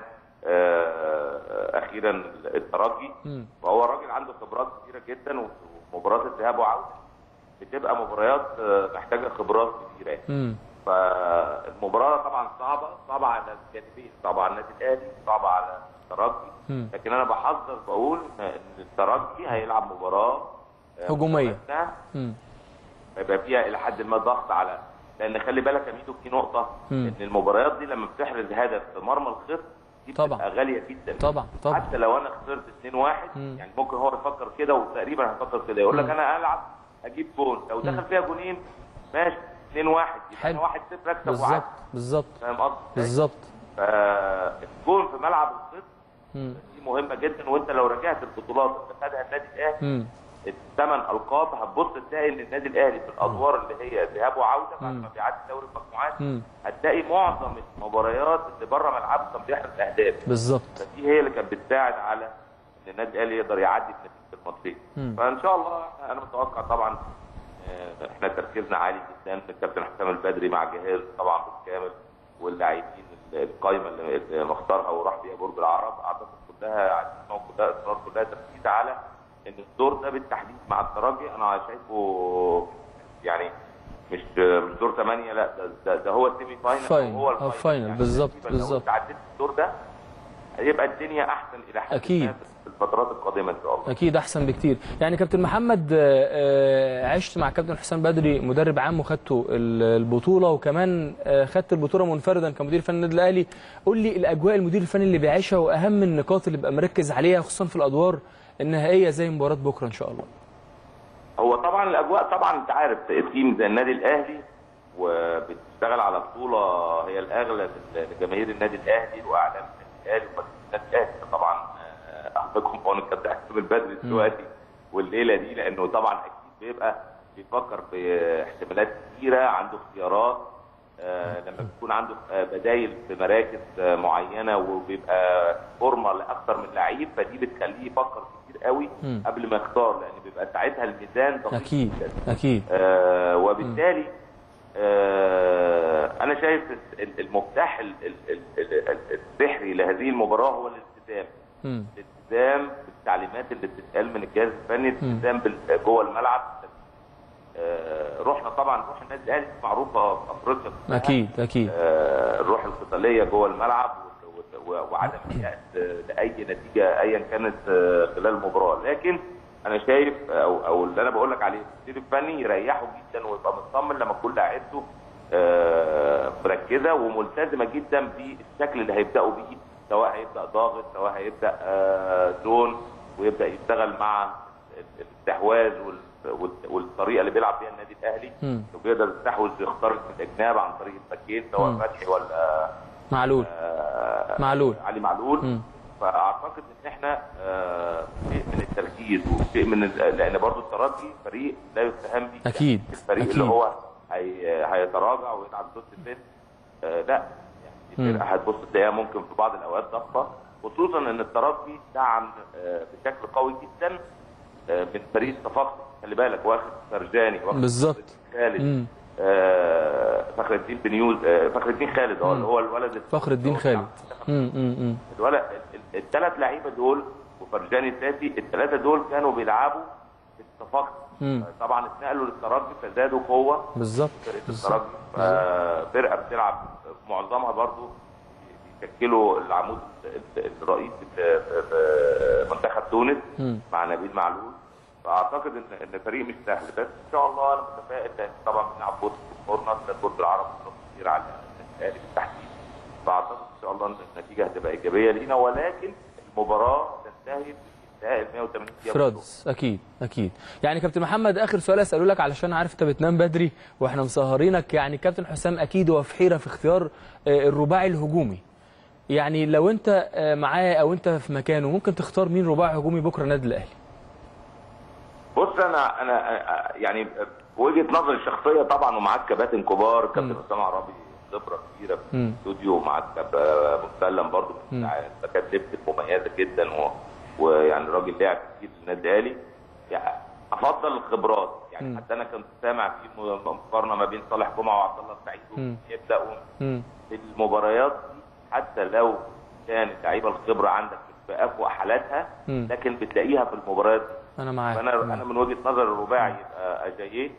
اخيرا الترجي. فهو الراجل عنده خبرات كثيره جدا، ومباريات الذهاب وعوده بتبقى مباريات محتاجه خبرات كثيره يعني. فالمباراه طبعا صعبه، صعبه على الجانبين، صعبه على النادي الاهلي، صعبه على الترجي، لكن انا بحذر بقول ان الترجي هيلعب مباراه هجوميه هيبقى فيها الى حد ما ضغط على، لان خلي بالك يا ميدو في نقطه مم. ان المباريات دي لما بتحرز هدف في مرمى الخصم دي بتبقى غاليه جدا طبعا طبعا حتى لو انا خسرت اتنين واحد يعني ممكن هو يفكر كده وتقريبا هيفكر كده يقول لك انا العب اجيب جون، لو دخل فيها جونين ماشي اتنين واحد يبقى انا واحد صفر اكسب وعدي. بالظبط فاهم قصدي؟ بالظبط. فالجون في ملعب الخصم دي مهمه جدا، وانت لو رجعت البطولات اللي خدها النادي الاهلي الثمان القاب هتبص تلاقي ان النادي الاهلي في الادوار اللي هي ذهاب وعوده بعد ما بيعدي دوري المجموعات هتلاقي معظم المباريات اللي بره ملعبه كان بيحرز اهداف. بالظبط. فدي هي اللي كانت بتساعد على ان النادي الاهلي يقدر يعدي بنتيجه الماتشين. فان شاء الله انا متوقع طبعا احنا تركيزنا عالي جدا، الكابتن حسام البدري مع جهاز طبعا بالكامل واللاعبين القايمه اللي مختارها وراح بيها برج العرب اعتقد كلها عزيمه وكلها اصرار كلها تركيز على ان الدور ده بالتحديد مع الترجي انا شايفه يعني مش مش دور ثمانيه، لا ده, ده, ده هو السيمي فاينل فاينل هو الفاينل يعني بالظبط بالظبط. لو عديت الدور ده هيبقى الدنيا احسن الى حد اكيد في الفترات القادمه ان شاء الله. اكيد احسن بكتير. يعني كابتن محمد عشت مع كابتن حسام بدري مدرب عام وخدته البطوله وكمان خدت البطوله منفردا كمدير فني النادي الاهلي، قول لي الاجواء المدير الفني اللي بيعيشها واهم النقاط اللي بيبقى مركز عليها خصوصا في الادوار النهائيه زي مباراه بكره ان شاء الله. هو طبعا الاجواء طبعا انت عارف تيم زي النادي الاهلي وبتشتغل على بطوله هي الاغلى لجماهير النادي الاهلي واعلام النادي الاهلي النادي الاهلي طبعا احبكم قانون الكابتن حسام البدري دلوقتي والليله دي، لانه طبعا اكيد بيبقى بيفكر باحتمالات كثيره، عنده اختيارات آه لما بيكون عنده بدايل في مراكز آه معينه وبيبقى فورمه لاكثر من لعيب، فدي بتخليه يفكر كتير قوي م. قبل ما يختار، لان بيبقى ساعتها الميزان دقيق اكيد جدا. اكيد آه وبالتالي آه انا شايف المفتاح السحري لهذه المباراه هو الالتزام. م. الالتزام بالتعليمات اللي بتتقال من الجهاز الفني، الالتزام جوه الملعب. آه روحنا طبعا روح النادي الاهلي معروفه في افريقيا اكيد اكيد آه الروح القتاليه جوه الملعب وعدم اليأس لاي نتيجه ايا كانت خلال المباراه، لكن انا شايف او او اللي انا بقول لك عليه المدير الفني يريحه جدا ويبقى مطمن لما تكون لاعيبته آه مركزه وملتزمه جدا بالشكل اللي هيبداوا بيه، سواء هيبدا ضاغط سواء هيبدا آه زون ويبدا يشتغل مع الاستحواذ والطريقه اللي بيلعب بيها النادي الاهلي وبيقدر يستحوذ يخترق من الاجناب عن طريق الباكين سواء فتحي ولا معلول آه معلول علي معلول. مم. فاعتقد ان احنا آه شيء من التركيز وشيء من لان برضو الترجي فريق لا يستهان به، اكيد الفريق أكيد. اللي هو هي هيتراجع ويلعب ضد السن آه لا يعني الفرقه هتبص تلاقيها ممكن في بعض الاوقات ضغطه، خصوصا ان الترجي دعم آه بشكل قوي جدا آه من فريق الصفاقسي، خلي بالك واخد فرجاني واخد بالظبط خالد آه فخر الدين بنيوز آه فخر الدين خالد اه اللي هو الولد فخر الدين خالد امم الولد الثلاث لعيبه دول وفرجاني الساسي الثلاثه دول كانوا بيلعبوا في الصفاقسي، طبعا اتنقلوا للترجي فزادوا قوه بالظبط فرقه الترجي فرقه بتلعب معظمها برضو بيشكلوا العمود الرئيسي في في منتخب تونس مع نبيل معلول. فاعتقد ان ان فريق مش سهل، بس ان شاء الله انا متفائل لان طبعا بنلعب بطوله الكورنر، بطوله العرب كتير على الاهلي بالتحديد. فاعتقد ان شاء الله ان النتيجه هتبقى ايجابيه لينا، ولكن المباراه تنتهي بانتهاء ال مية وتمانين دقيقه فرادس. اكيد اكيد. يعني كابتن محمد اخر سؤال اساله لك علشان عارف انت بتنام بدري واحنا مسهرينك. يعني كابتن حسام اكيد هو في حيره في اختيار الرباعي الهجومي. يعني لو انت معاه او انت في مكانه ممكن تختار مين رباعي هجومي بكره النادي الاهلي؟ بص انا انا يعني وجهه نظري الشخصيه طبعا، ومعاك كباتن كبار، كابتن حسام عرابي خبره كبيره في الاستوديو، ومعاك مسلم برضه باكات ليفت مميزه جدا، ويعني راجل لاعب كتير في النادي الاهلي. يعني افضل الخبرات، يعني مم. حتى انا كنت سامع في مقارنه ما بين صالح جمعه وعبد الله السعيد يبداوا في المباريات دي، حتى لو كانت لعيبه الخبره عندك في اقوى حالاتها مم. لكن بتلاقيها في المباريات دي. انا معاك. فانا مم. انا من وجهه نظر الرباعي يبقى اجاييه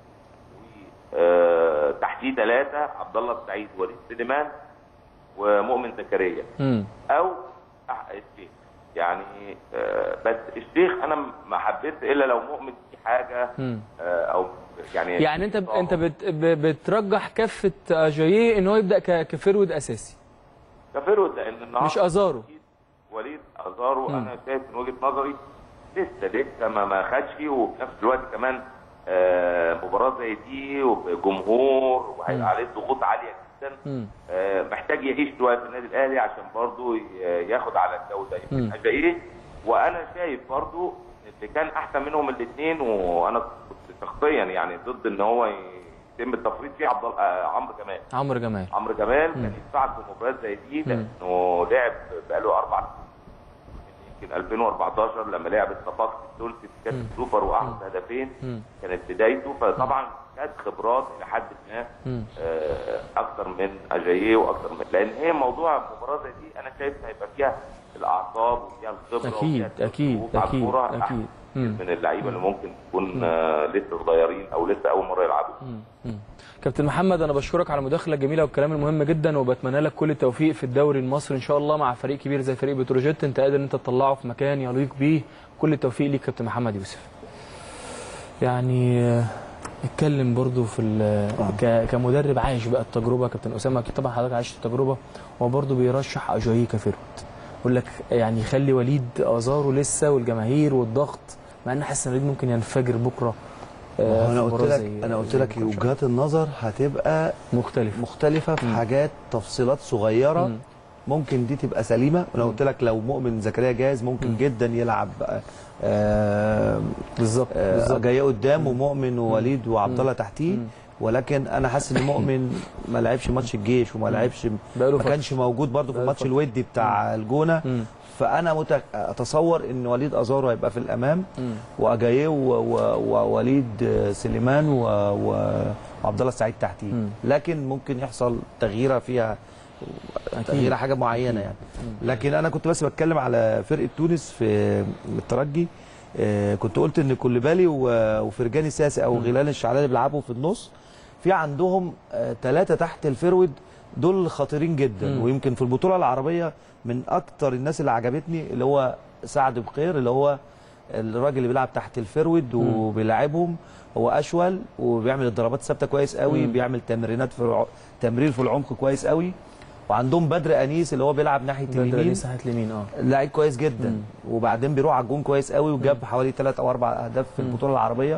وتحتيه ثلاثه عبد الله السعيد ووليد سليمان ومؤمن زكريا او الشيخ. يعني بس الشيخ انا ما حبيت الا لو مؤمن في حاجه او يعني يعني انت انت بت بترجح كفه اجاييه ان هو يبدا كفرود اساسي كفرود، لان النهارده مش ازارو وليد ازارو مم. انا شايف من وجهه نظري لسه لسه ما ما خدش، وفي نفس الوقت كمان مباراه زي دي وجمهور وهيبقى عليه ضغوط عاليه جدا، محتاج يعيش شويه في النادي الاهلي عشان برضه ياخد على الجو ده. يمكن اجاييه وانا شايف برضه اللي كان احسن منهم الاثنين، وانا شخصيا يعني ضد ان هو يتم التفريط فيه عبد عمرو جمال عمرو جمال عمرو جمال كان يدفع في مباريات زي دي لانه لعب بقاله اربع يمكن ألفين وأربعتاشر لما لعب الصفاقسي الثلثي كان سوبر واحرز هدفين كانت بدايته، فطبعا كانت خبرات الى حد ما اكثر من اجاييه واكثر من، لان هي موضوع مباراه زي دي انا شايف هيبقى فيها الاعصاب وفيها الخبره اكيد اكيد اكيد اكيد من اللعيبه اللي ممكن تكون لسه صغيرين او لسه اول مره يلعبوا. كابتن محمد انا بشكرك على المداخله الجميله والكلام المهم جدا، وبتمنى لك كل التوفيق في الدوري المصري ان شاء الله مع فريق كبير زي فريق بتروجيت. انت قادر ان انت تطلعه في مكان يليق بيه. كل التوفيق ليك كابتن محمد يوسف. يعني اتكلم برضو في آه. كمدرب عايش بقى التجربه كابتن اسامه، اكيد طبعا حضرتك عايش التجربه، هو برضو بيرشح اجاييه كفرود. يقول لك يعني خلي وليد ازارو لسه والجماهير والضغط، مع ان حاسس ان وليد ممكن ينفجر بكره. آه انا قلت لك انا قلت لك وجهات النظر هتبقى مختلفه مختلفه في م. حاجات تفصيلات صغيره م. ممكن دي تبقى سليمه. وانا قلت لك لو مؤمن زكريا جاهز ممكن م. جدا يلعب آه بالظبط آه جاي قدام ومؤمن ووليد وعبد الله تحتيه، ولكن انا حاسس ان مؤمن ما لعبش ماتش الجيش وما لعبش ما كانش موجود برده في الماتش الودي بتاع الجونه، فانا متك... اتصور ان وليد ازارو هيبقى في الامام واجاييه ووليد سليمان و... وعبد الله السعيد تحتيه، لكن ممكن يحصل تغييره فيها تغييره حاجه معينه يعني. لكن انا كنت بس بتكلم على فرقه تونس في الترجي، كنت قلت ان كوليبالي وفرجاني ساسي او غيلان الشعلاني بيلعبوا في النص، في عندهم ثلاثه تحت الفرود دول خطيرين جدا. مم. ويمكن في البطوله العربيه من اكتر الناس اللي عجبتني اللي هو سعد بخير، اللي هو الراجل اللي بيلعب تحت الفرود وبيلعبهم، هو اشول وبيعمل الضربات الثابته كويس قوي، مم. بيعمل تمرينات في الع... تمرير في العمق كويس قوي. وعندهم بدر انيس اللي هو بيلعب ناحيه اليمين، بدر انيس ناحيه اليمين اه لعيب كويس جدا. مم. وبعدين بيروح على الجون كويس قوي، وجاب مم. حوالي ثلاث او اربع اهداف في البطوله العربيه.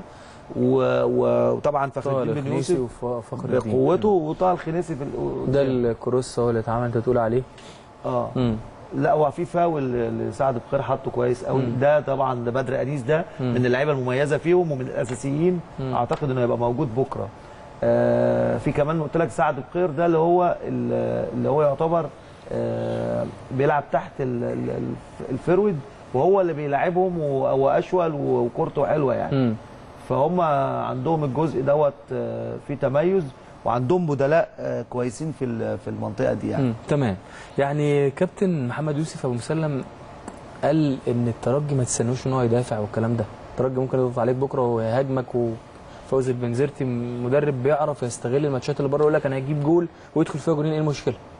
وطبعا فخر الدين بن يوسف بقوته، وطه الخنيسي في ده الكروس هو اللي اتعمل انت تقول عليه اه مم. لا هو في فاول لسعد بخير حطه كويس قوي. مم. ده طبعا ده بدر انيس ده مم. من اللعيبه المميزه فيهم ومن الاساسيين. مم. اعتقد انه هيبقى موجود بكره. آه في كمان قلت لك سعد بخير ده اللي هو اللي هو يعتبر آه بيلعب تحت الفرود، وهو اللي بيلعبهم، وهو اشول وكورته حلوه يعني. مم. فهم عندهم الجزء دوت في تميز، وعندهم بدلاء كويسين في في المنطقه دي يعني. تمام. يعني كابتن محمد يوسف ابو مسلم قال ان الترجي ما تستنوش ان هو يدافع والكلام ده، الترجي ممكن يضغط عليك بكره ويهاجمك، وفوزي البنزرتي مدرب بيعرف يستغل الماتشات اللي بره، يقول لك انا هجيب جول ويدخل فيها جولين، ايه المشكله؟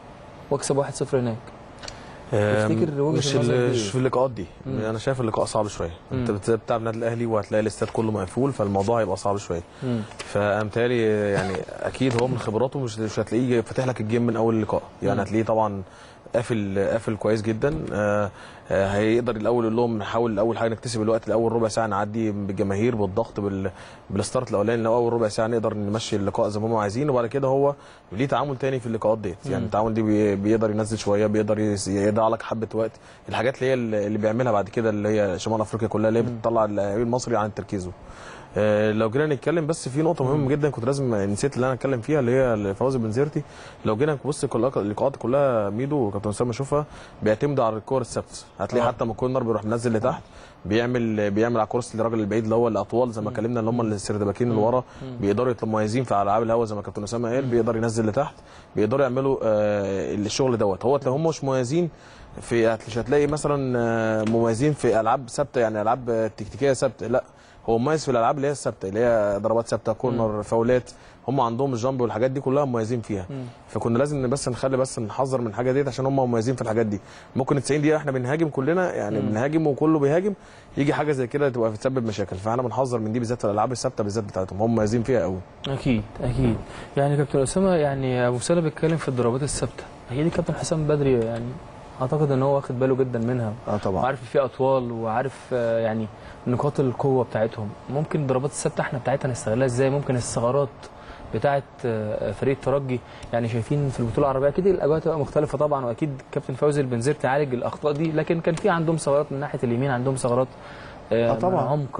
واكسب واحد صفر هناك. تفتكر وجهه مش النظر مش في اللقاءات دي. مم. انا شايف اللقاء صعب شويه. انت بتلعب النادي الاهلي وهتلاقي الاستاد كله مقفول، فالموضوع هيبقى صعب شويه. فامتالي يعني اكيد هو من خبراته مش مش هتلاقيه فاتح لك الجيم من اول اللقاء، يعني هتلاقيه طبعا قافل قافل كويس جدا. آه آه هيقدر الاول يقول لهم نحاول اول حاجه نكتسب الوقت الاول ربع ساعه، نعدي بالجماهير بالضغط بال بالستارت الاولاني، لو اول ربع ساعه نقدر نمشي اللقاء زي ما هم عايزين، وبعد كده هو ليه تعامل تاني في اللقاءات ديت. يعني التعامل دي بي بيقدر ينزل شويه، بيقدر يضيع لك حبه وقت، الحاجات اللي هي اللي بيعملها بعد كده اللي هي شمال افريقيا كلها اللي هي بتطلع اللاعب المصري عن تركيزه. آه لو جينا نتكلم بس في نقطه مهمه جدا كنت لازم نسيت اللي انا اتكلم فيها اللي هي فوزي بنزرتي. لو جينا نبص اللقاءات كلها ميدو وكابتن اسامه اشوفها بيعتمدوا على الكور الثابته، هتلاقي حتى من كورنر بيروح منزل لتحت، بيعمل بيعمل على كورس للراجل البعيد اللي هو الاطوال زي ما اتكلمنا اللي هم السردباكين اللي ورا، بيقدروا يطلبوا مميزين في العاب الهوا زي ما كابتن اسامه قال، بيقدر ينزل لتحت، بيقدروا يعملوا آه الشغل دوت. هو لو هم مش مميزين في مش هتلاقي مثلا آه مميزين في العاب ثابته، يعني العاب تكتيكيه ثابته، لا هو مميز في الالعاب اللي هي الثابته اللي هي ضربات ثابته، كورنر، فاولات، هم عندهم الجامب والحاجات دي كلها مميزين فيها. مم. فكنا لازم بس نخلي بس نحذر من الحاجه ديت عشان هم مميزين في الحاجات دي. ممكن تسعين دقيقه احنا بنهاجم كلنا، يعني مم. بنهاجم وكله بيهاجم، يجي حاجه زي كده تبقى بتسبب مشاكل، فاحنا بنحذر من دي بالذات في الالعاب الثابته بالذات بتاعتهم، هم مميزين فيها قوي. اكيد اكيد. يعني كابتن اسامه يعني ابو سالم بيتكلم في الضربات الثابته، اكيد الكابتن حسام بدري يعني اعتقد ان هو واخد باله جدا منها. اه طبعا. وعارف في اطوال وعارف يعني نقاط القوه بتاعتهم. ممكن الضربات الثابته احنا بتاعتها نستغلها ازاي؟ ممكن الثغرات بتاعه فريق الترجي، يعني شايفين في البطوله العربيه اكيد الاجواء تبقى مختلفه طبعا، واكيد كابتن فوزي البنزرتي عالج الاخطاء دي، لكن كان في عندهم ثغرات من ناحيه اليمين، عندهم ثغرات آه طبعا عمق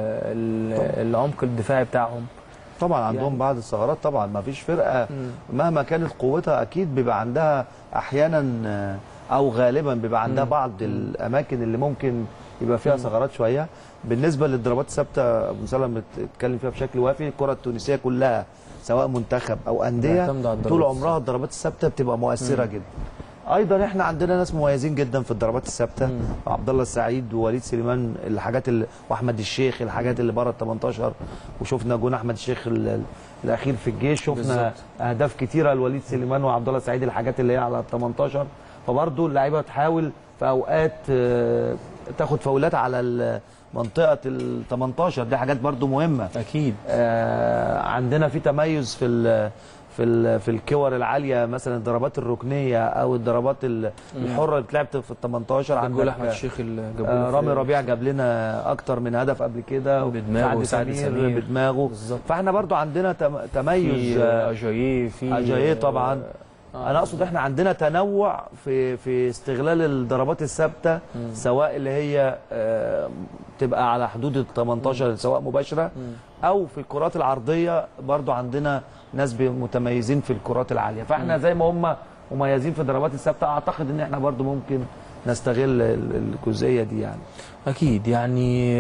العمق الدفاعي بتاعهم طبعا عندهم يعني بعض الثغرات طبعا. ما فيش فرقه م. مهما كانت قوتها اكيد بيبقى عندها احيانا او غالبا بيبقى عندها م. بعض الاماكن اللي ممكن يبقى فيها ثغرات شويه. بالنسبه للضربات الثابته ابو سلمى اتكلم فيها بشكل وافي، الكره التونسيه كلها سواء منتخب او انديه طول عمرها الضربات الثابته بتبقى مؤثره جدا. ايضا احنا عندنا ناس مميزين جدا في الضربات الثابته، عبد الله السعيد ووليد سليمان، الحاجات اللي واحمد الشيخ، الحاجات اللي بره ال تمنتاشر، وشفنا جون احمد الشيخ الاخير في الجيش، شفنا بالزبط. اهداف كتيره لوليد سليمان وعبد الله السعيد، الحاجات اللي هي على ال تمنتاشر. فبرضه اللعيبه تحاول في اوقات تاخد فاولات على منطقه ال تمنتاشر، دي حاجات برضه مهمه اكيد. آه عندنا في تميز في ال في ال في الكور العاليه، مثلا الضربات الركنيه او الضربات الحره اللي اتلعبت في ال تمنتاشر. عندك احمد الشيخ اللي جاب آه رامي ربيع جاب لنا اكتر من هدف قبل كده، بدماغه سعد سمير بدماغه. فاحنا برضو عندنا تميز، في اجاييه في اجاييه طبعا. آه. انا اقصد احنا عندنا تنوع في في استغلال الضربات الثابته، سواء اللي هي آه تبقى على حدود ال تمنتاشر سواء مباشره مم. او في الكرات العرضيه. برضو عندنا ناس متميزين في الكرات العاليه، فاحنا مم. زي ما هم مميزين في الضربات الثابته، اعتقد ان احنا برضو ممكن نستغل الجزئيه دي يعني. اكيد. يعني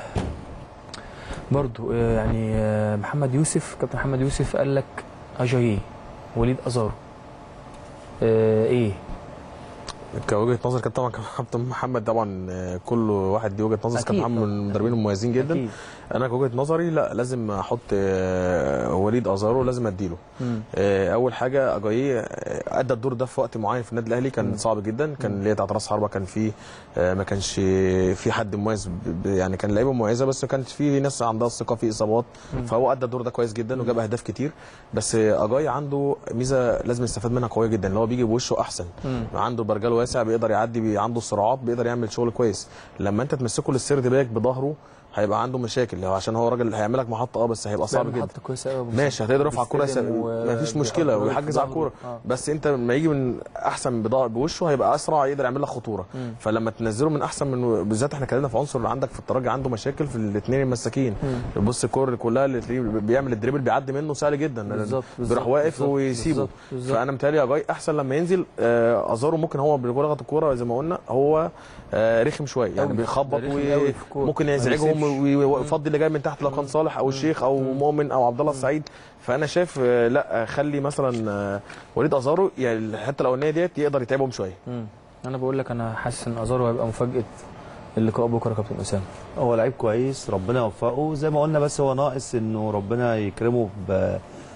برضو يعني محمد يوسف، كابتن محمد يوسف قال لك اجاييه، وليد ازارو، ايه كوجهه نظر كابتن طبعا كابتن محمد، طبعا كل واحد ليه وجهه نظر، كابتن محمد من المدربين المميزين جدا. أكيد. انا كوجهه نظري لا، لازم احط وليد ازارو، لازم اديله. مم. اول حاجه اجاييه ادى الدور ده في وقت معين في النادي الاهلي كان مم. صعب جدا، كان ليه بتاعت راس حربه كان في ما كانش في حد مميز، يعني كان لعيبه مميزه بس ما كانش في ناس عندها الثقه، في اصابات. مم. فهو ادى الدور ده كويس جدا وجاب اهداف كتير. بس اجاييه عنده ميزه لازم يستفاد منها قويه جدا، اللي هو بيجي بوشه احسن. مم. عنده برجل واسع، بيقدر يعدي، عنده السرعات، بيقدر يعمل شغل كويس. لما انت تمسكه للسيرد باك بظهره هيبقى عنده مشاكل، عشان هو راجل هيعمل لك محطه اه بس هيبقى صعب جدا. ماشي هتقدر ترفع الكوره ما فيش مشكله ويحجز على الكوره، آه. بس انت لما يجي من احسن بوشه هيبقى اسرع، يقدر يعمل لك خطوره. مم. فلما تنزله من احسن من، بالذات احنا اتكلمنا في عنصر اللي عندك في الترجي عنده مشاكل في الاثنين المساكين. بص الكوره كلها اللي بيعمل الدريبل بيعدي منه سهل جدا، بيروح واقف ويسيبه. فانا متهيألي اجاي احسن لما ينزل. آه ازارو ممكن هو بيلغط الكوره زي ما قلنا، هو آه رخم شويه يعني بيخبط وممكن يزعجهم ويفضي اللي جاي من تحت لو كان صالح او الشيخ او مؤمن او عبد الله السعيد. فانا شايف لا، خلي مثلا وليد ازارو يعني الحته الاولانيه ديت يقدر يتعبهم شويه. انا بقول لك انا حاسس ان ازارو هيبقى مفاجاه اللقاء بكره يا كابتن اسامه. هو لعيب كويس ربنا يوفقه زي ما قلنا، بس هو ناقص انه ربنا يكرمه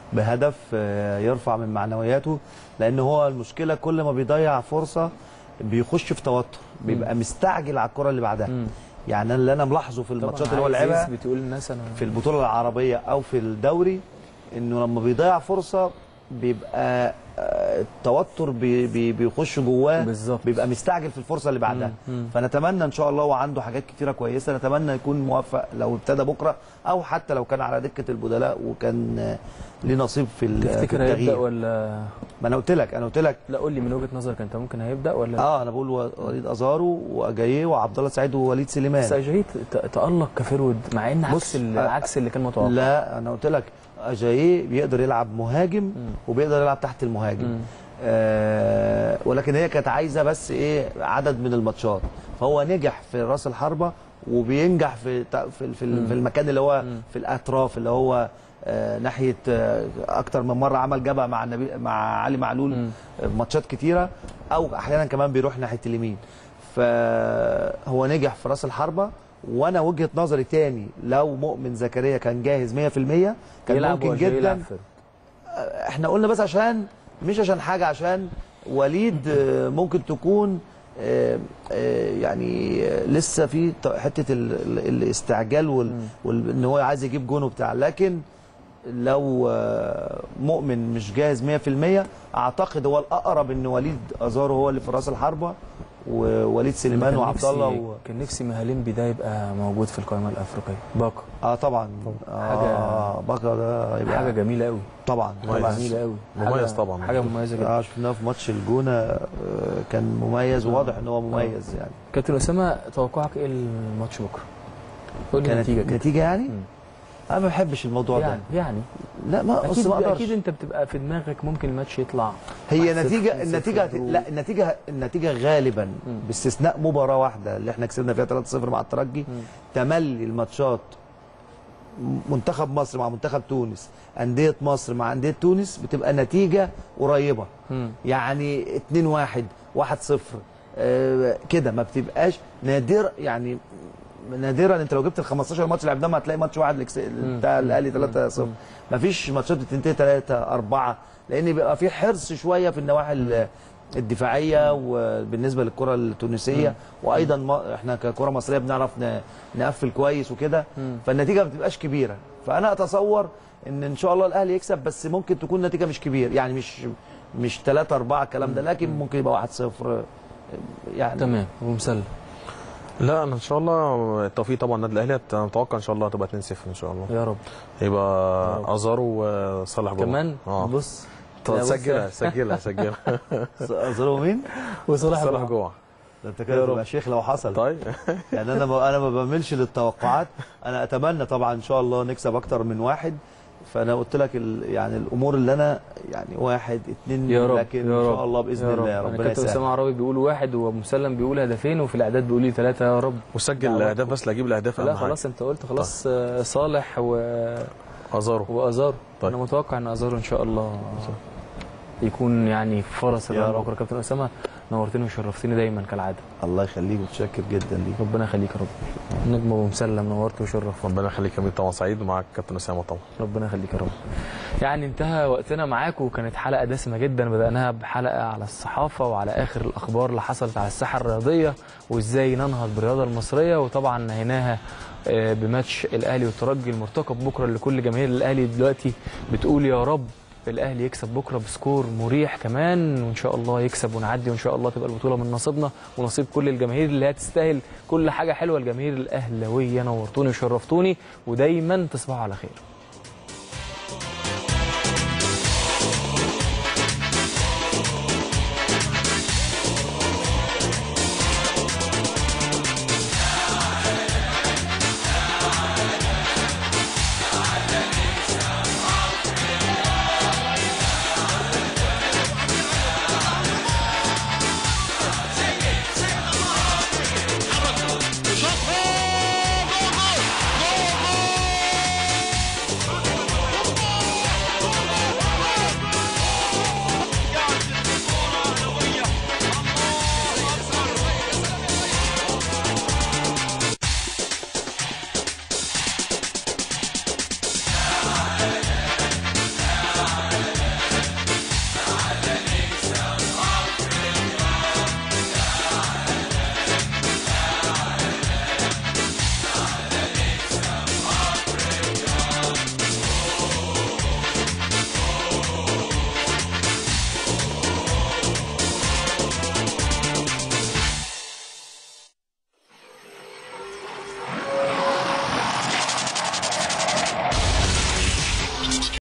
بهدف يرفع من معنوياته، لان هو المشكله كل ما بيضيع فرصه بيخش في توتر، بيبقى مستعجل على الكره اللي بعدها. م. يعني اللي انا ملاحظه في الماتشات اللي هو لعبها بتقول الناس أنا في البطوله العربيه او في الدوري، انه لما بيضيع فرصه بيبقى التوتر بي بي بيخش جواه بالظبط، بيبقى مستعجل في الفرصه اللي بعدها. فنتمنى ان شاء الله، وعنده حاجات كتيره كويسه، نتمنى يكون موفق لو ابتدى بكره، او حتى لو كان على دكه البدلاء وكان ليه نصيب في التغيير. تفتكر هيبدا ولا؟ ما انا قلت لك انا قلت لك لا قول لي من وجهه نظرك انت، ممكن هيبدا ولا؟ اه انا بقول وليد ازارو واجاييه وعبد الله السعيد ووليد سليمان. بس اجاييه تالق كفرود مع ان عكس عكس اللي كان متوقع. لا انا قلت لك اجاييه بيقدر يلعب مهاجم م. وبيقدر يلعب تحت المهاجم، آه ولكن هي كانت عايزه بس ايه عدد من الماتشات، فهو نجح في راس الحربه وبينجح في في في, في المكان اللي هو م. في الاطراف اللي هو آه ناحيه آه اكتر من مره عمل جبهه مع النبي مع علي معلول ماتشات كتيره، او احيانا كمان بيروح ناحيه اليمين، فهو نجح في راس الحربه. وانا وجهه نظري تاني لو مؤمن زكريا كان جاهز مية في المية كان ممكن جدا. احنا قلنا بس عشان مش عشان حاجه، عشان وليد ممكن تكون يعني لسه في حته الاستعجال وان هو عايز يجيب جون وبتاع، لكن لو مؤمن مش جاهز مية في المية اعتقد هو الاقرب ان وليد ازارو هو اللي في راس الحربه ووليد سليمان وعبد الله و... كان نفسي مهالمبي ده يبقى موجود في القائمه الافريقيه. باكا اه طبعا حاجه آه باكا ده يبقى حاجه جميله قوي طبعا، طبعا جميله قوي، مميز طبعا، حاجه مميزه جدا. اه شفناه في ماتش الجونه كان مميز وواضح ان هو مميز. يعني كابتن اسامه توقعك ايه الماتش بكره؟ قول لي النتيجه كده. نتيجه يعني م. انا ما بحبش الموضوع يعني ده يعني لا ما اكيد ما اكيد انت بتبقى في دماغك ممكن الماتش يطلع هي نتيجه النتيجه لا النتيجه النتيجه غالبا م. باستثناء مباراه واحده اللي احنا كسبنا فيها ثلاثة صفر مع الترجي. م. تملي الماتشات منتخب مصر مع منتخب تونس، انديه مصر مع انديه تونس، بتبقى نتيجه قريبه. م. يعني اتنين واحد واحد صفر آه كده، ما بتبقاش نادر. يعني نادرا انت لو جبت ال خمستاشر ماتش اللي لعبناهم هتلاقي ماتش واحد بتاع الاهلي ثلاثة صفر، مفيش ماتشات بتنتهي ثلاثة أربعة، لان بيبقى في حرص شويه في النواحي الدفاعيه وبالنسبه للكره التونسيه، وايضا ما احنا ككره مصريه بنعرف نقفل كويس وكده، فالنتيجه ما بتبقاش كبيره. فانا اتصور ان ان شاء الله الاهلي يكسب، بس ممكن تكون نتيجه مش كبيره، يعني مش مش ثلاثة أربعة الكلام ده، لكن ممكن يبقى واحد صفر يعني. تمام ومسلم. لا انا ان شاء الله التوفيق طبعا النادي الاهلي، انا متوقع ان شاء الله هتبقى اتنين صفر ان شاء الله يا رب. يبقى ازارو وصالح جمعه كمان. اه بص سجلها سجلها سجلها ازارو مين؟ وصالح جمعه. ده انت كده تبقى شيخ لو حصل. طيب يعني انا ما انا ما بعملش للتوقعات، انا اتمنى طبعا ان شاء الله نكسب اكتر من واحد، فانا قلت لك يعني الامور اللي انا يعني واحد اتنين يا رب لكن ان شاء الله باذن الله يا ربنا يسهل. كابتن اسامه عرابي بيقول واحد ومسلم بيقول هدفين، وفي الاعداد بيقول لي ثلاثه يا رب. وسجل الاهداف بس لا اجيب الاهداف. لا خلاص انت قلت خلاص. طيب. صالح و ازارو وازارو. طيب. انا متوقع ان ازارو ان شاء الله يكون يعني فرص الرابع بكره. كابتن اسامه نورتني وشرفتني دايما كالعاده. الله يخليك، متشكر جدا ليك. ربنا يخليك يا رب. نجم ومسلم نورت وشرف. ربنا يخليك يا ميدو، طبعا سعيد معاك كابتن اسامه طبعا. ربنا يخليك يا رب. يعني انتهى وقتنا معاكم، وكانت حلقه دسمه جدا، بداناها بحلقه على الصحافه وعلى اخر الاخبار اللي حصلت على الساحه الرياضيه وازاي ننهض بالرياضه المصريه، وطبعا نهيناها بماتش الاهلي والترجي المرتقب بكره اللي كل جماهير الاهلي دلوقتي بتقول يا رب الاهلي يكسب بكره بسكور مريح كمان، وان شاء الله يكسب ونعدي، وان شاء الله تبقى البطوله من نصيبنا ونصيب كل الجماهير اللي هتستاهل كل حاجه حلوه. الجماهير الاهلاويه نورتوني وشرفتوني، ودايما تصبحوا على خير.